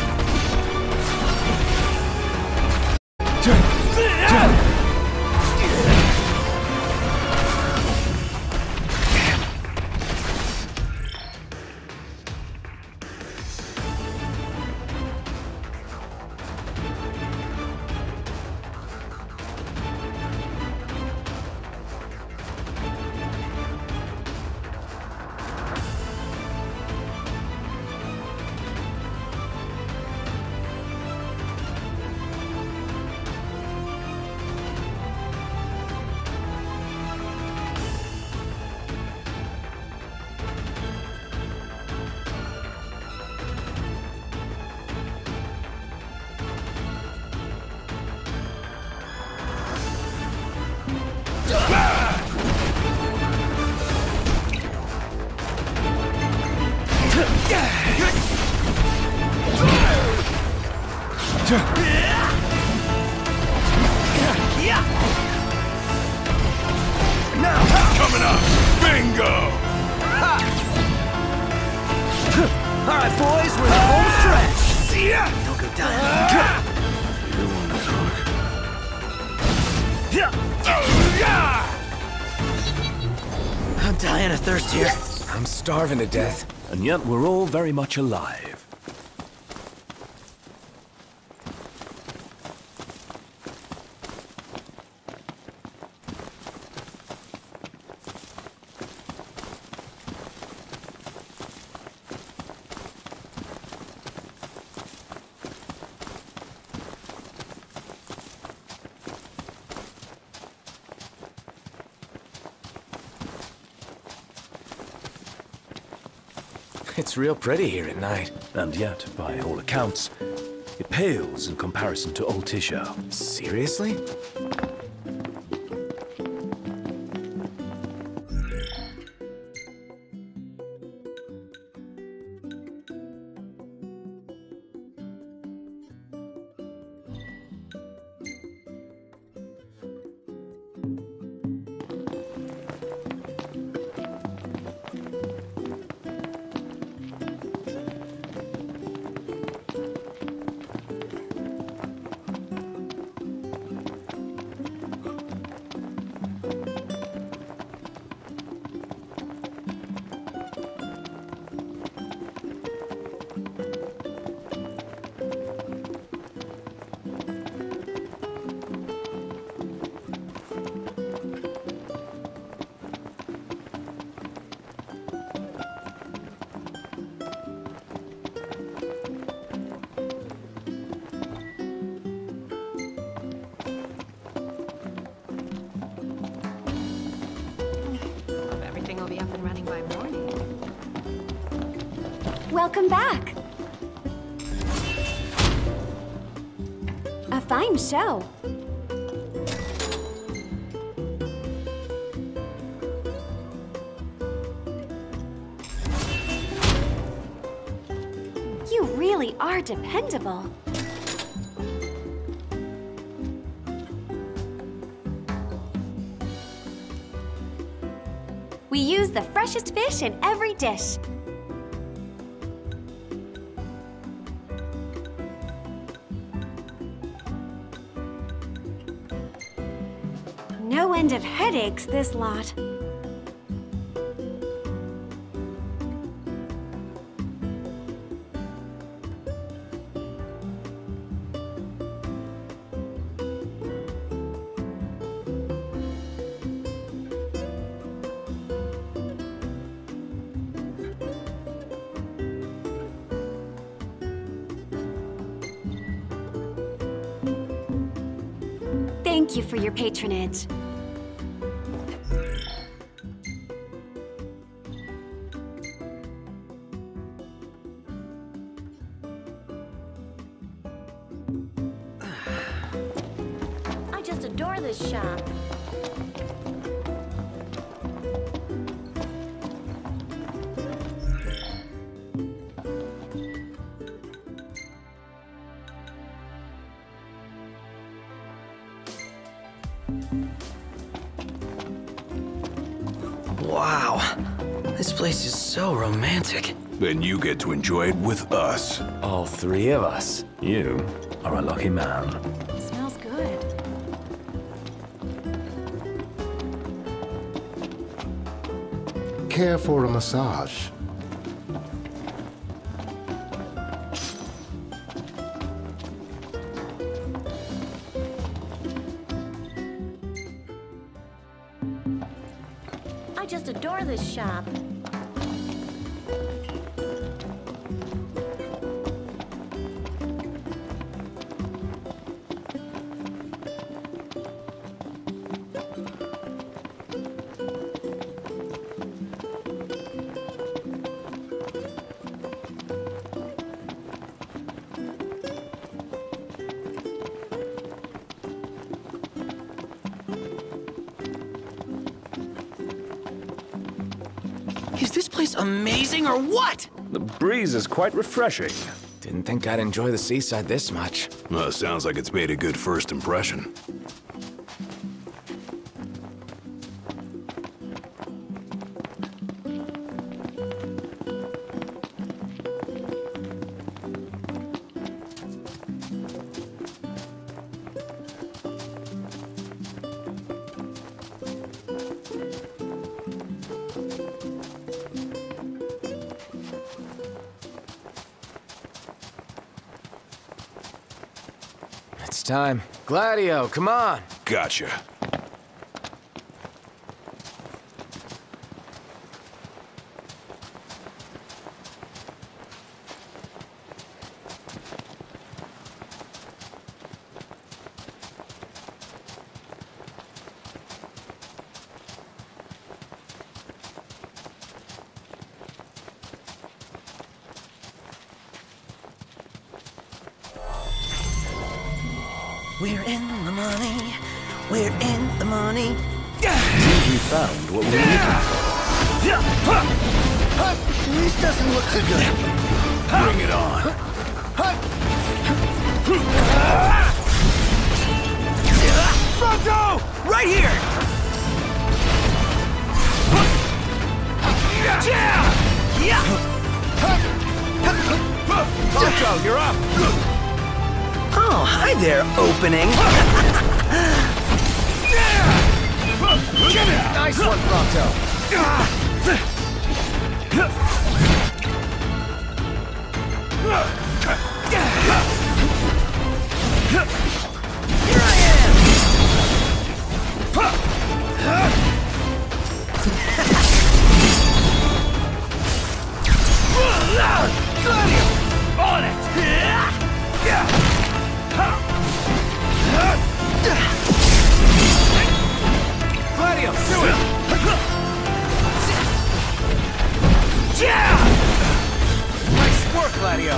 Coming up! Bingo! Alright, boys, we're in the home stretch. Don't go down. You want to talk? I'm dying of thirst here. I'm starving to death. And yet we're all very much alive. It's real pretty here at night. And yet, by all accounts, it pales in comparison to Altissia. Seriously? Welcome back. A fine show. You really are dependable. We use the freshest fish in every dish. No end of headaches, this lot. Thank you for your patronage. I just adore this shop. Wow, this place is so romantic. Then you get to enjoy it with us. All three of us. You are a lucky man. Smells good. Care for a massage? I just adore this shop. Is this place amazing or what? The breeze is quite refreshing. Didn't think I'd enjoy the seaside this much. Well, sounds like it's made a good first impression. It's time. Gladio, come on! Gotcha. We're in the money. We're in the money. We found what we needed. This doesn't look too good. Bring it on. Prompto! Right here! Prompto, you're up! Oh, hi there, opening. Nice one, Prompto. Here I am! Gladio! On it! Gladio, do it! Nice work, Gladio.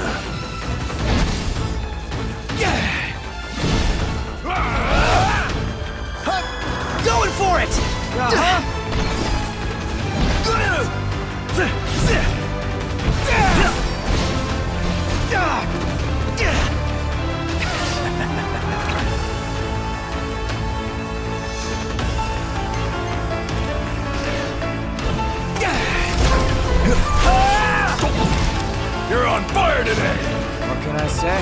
Going for it! You're on fire today! What can I say?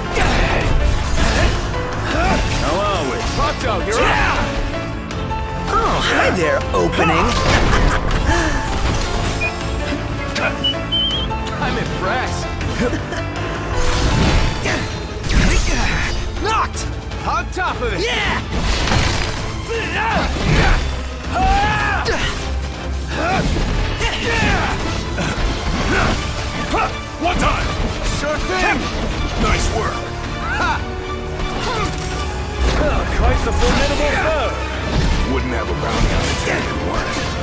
How are we? Prompto, you're up! Oh, hi there, opening. I'm impressed. Knocked! On top of it! Yeah! One time! Sure thing! Nice work! Oh, Quite the formidable foe! Wouldn't have a bounty on its head if it weren't.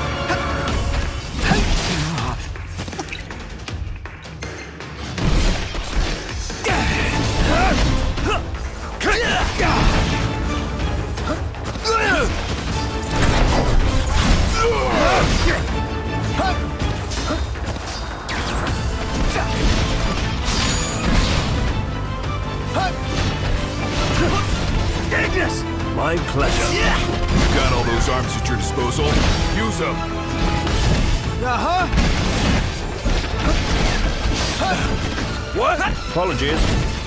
Ignis! My pleasure. You got all those arms at your disposal. Use them. What? Apologies.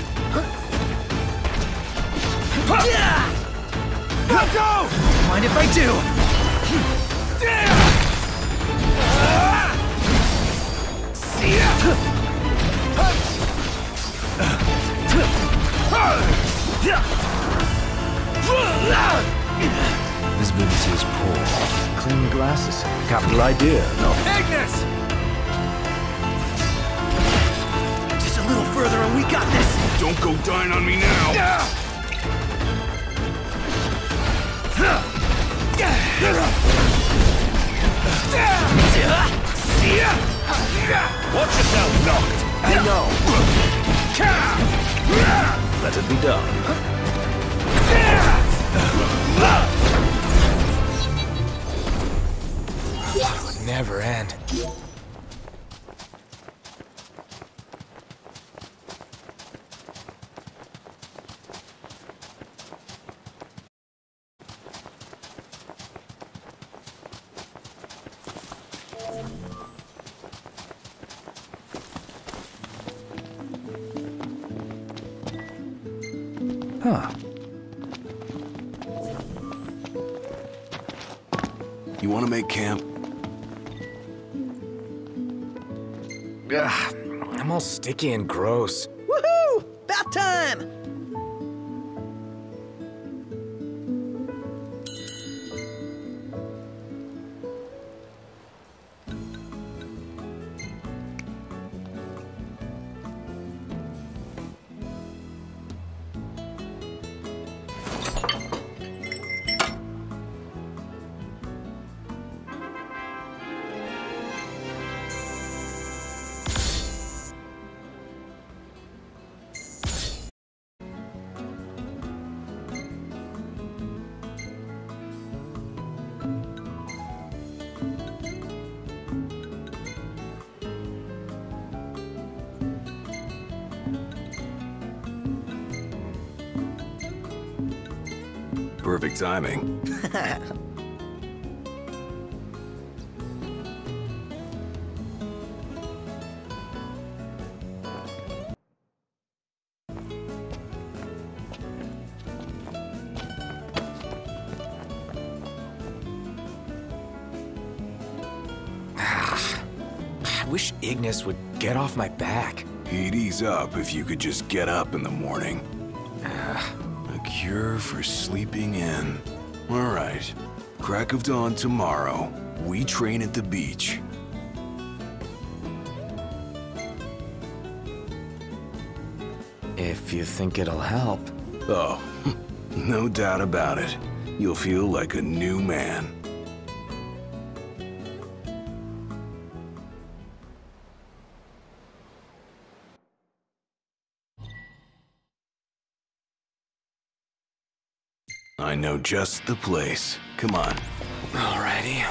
Go! Mind if I do? See ya! Visibility is poor. Clean your glasses. Capital idea, no? Ignis! Just a little further and we got this! Don't go dying on me now! Watch yourself, Noct! I know. Let it be done. Never end. Huh. You want to make camp? Ugh, I'm all sticky and gross. Woohoo! About time! Perfect timing. I wish Ignis would get off my back. He'd ease up if you could just get up in the morning. A cure for sleeping in. All right. Crack of dawn tomorrow. We train at the beach. If you think it'll help. Oh, no doubt about it. You'll feel like a new man. I know just the place. Come on. Alrighty.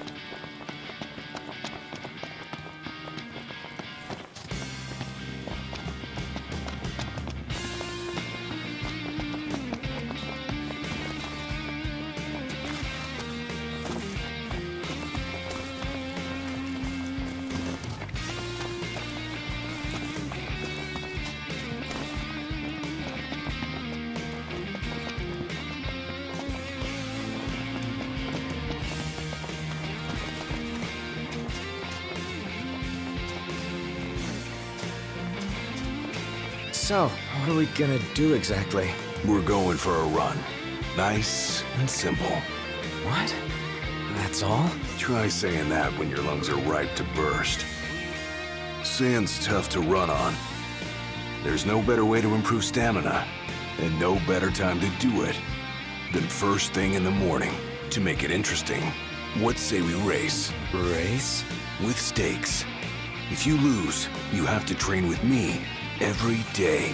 So, what are we gonna do exactly? We're going for a run. Nice and simple. What? That's all? Try saying that when your lungs are ripe to burst. Sand's tough to run on. There's no better way to improve stamina, and no better time to do it Then first thing in the morning, to make it interesting, what say we race? Race? With stakes. If you lose, you have to train with me every day.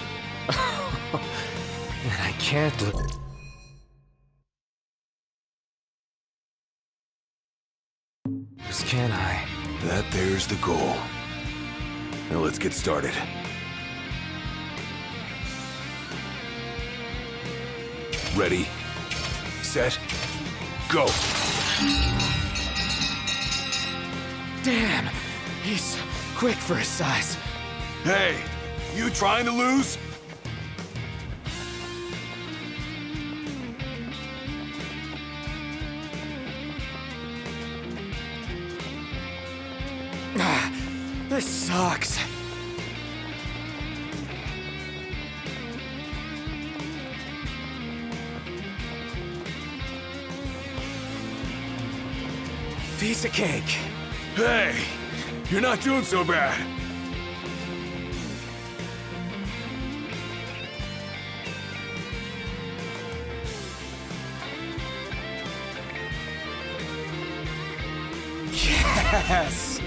And I can't look... Just can I? That there's the goal. Now let's get started. Ready, set, go! Damn! He's quick for his size. Hey, you trying to lose? This sucks. Piece of cake. Hey, you're not doing so bad. Yes!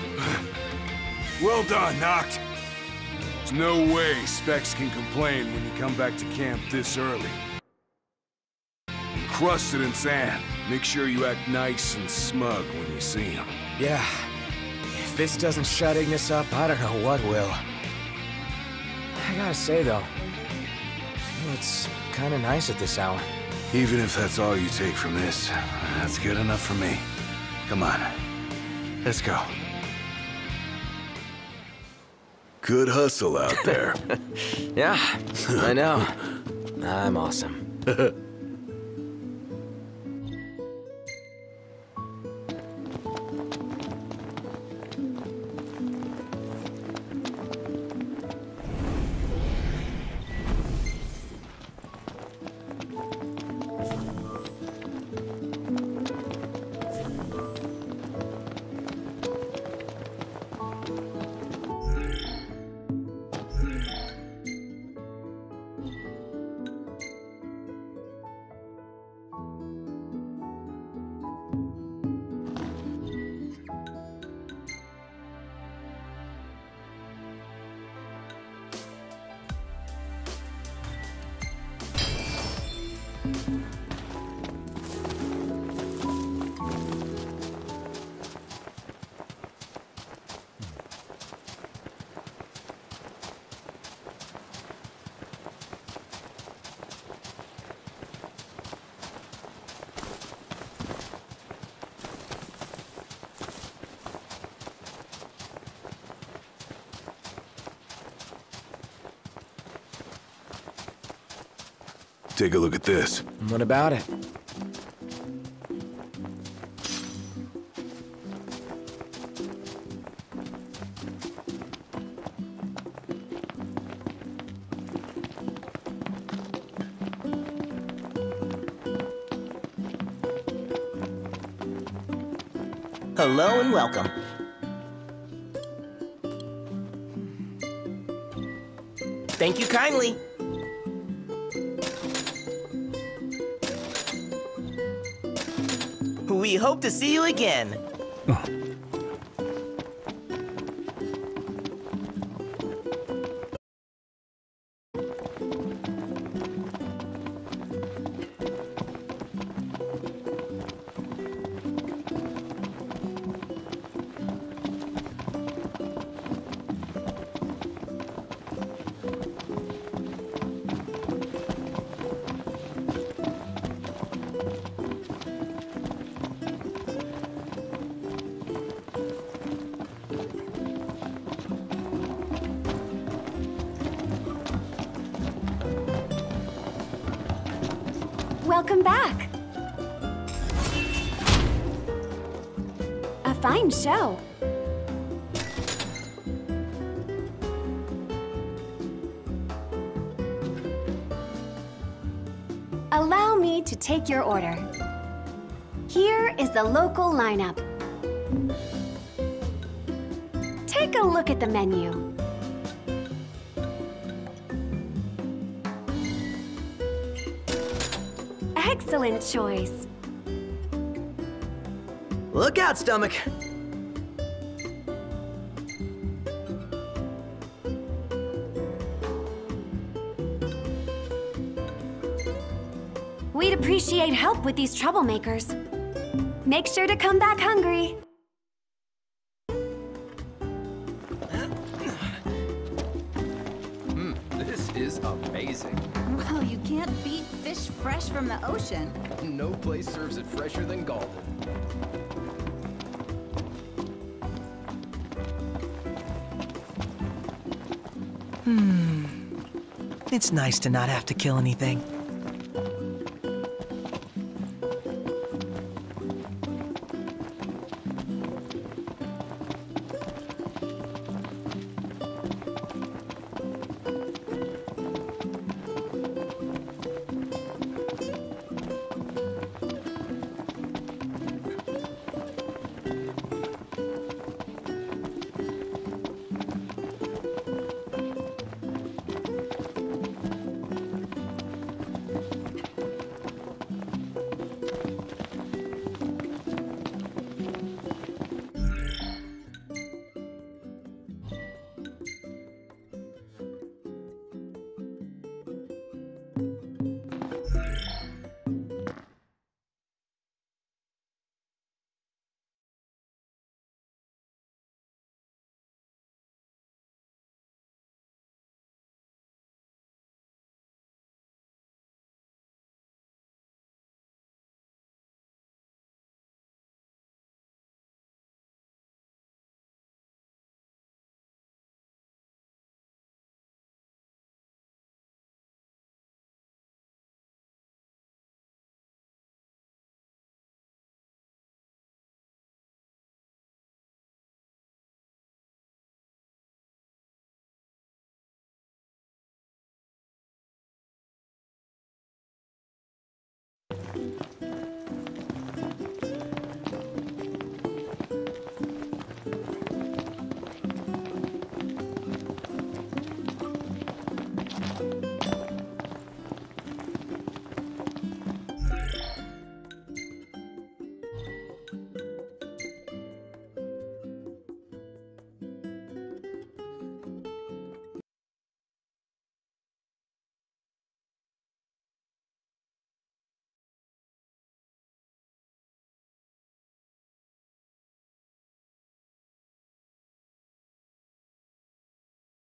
Well done, Noct. There's no way Specs can complain when you come back to camp this early. Encrusted in sand. Make sure you act nice and smug when you see him. Yeah. If this doesn't shut Ignis up, I don't know what will. I gotta say, though, it's kinda nice at this hour. Even if that's all you take from this, that's good enough for me. Come on. Let's go. Good hustle out there. Yeah, I know. I'm awesome. Take a look at this. What about it? Hello and welcome. Thank you kindly. We hope to see you again. Welcome back. A fine show. Allow me to take your order. Here is the local lineup. Take a look at the menu. excellent choice. Look out, stomach. We'd appreciate help with these troublemakers. Make sure to come back hungry. This is amazing. Well, you can't beat fish fresh from the ocean. No place serves it fresher than Galdin. It's nice to not have to kill anything.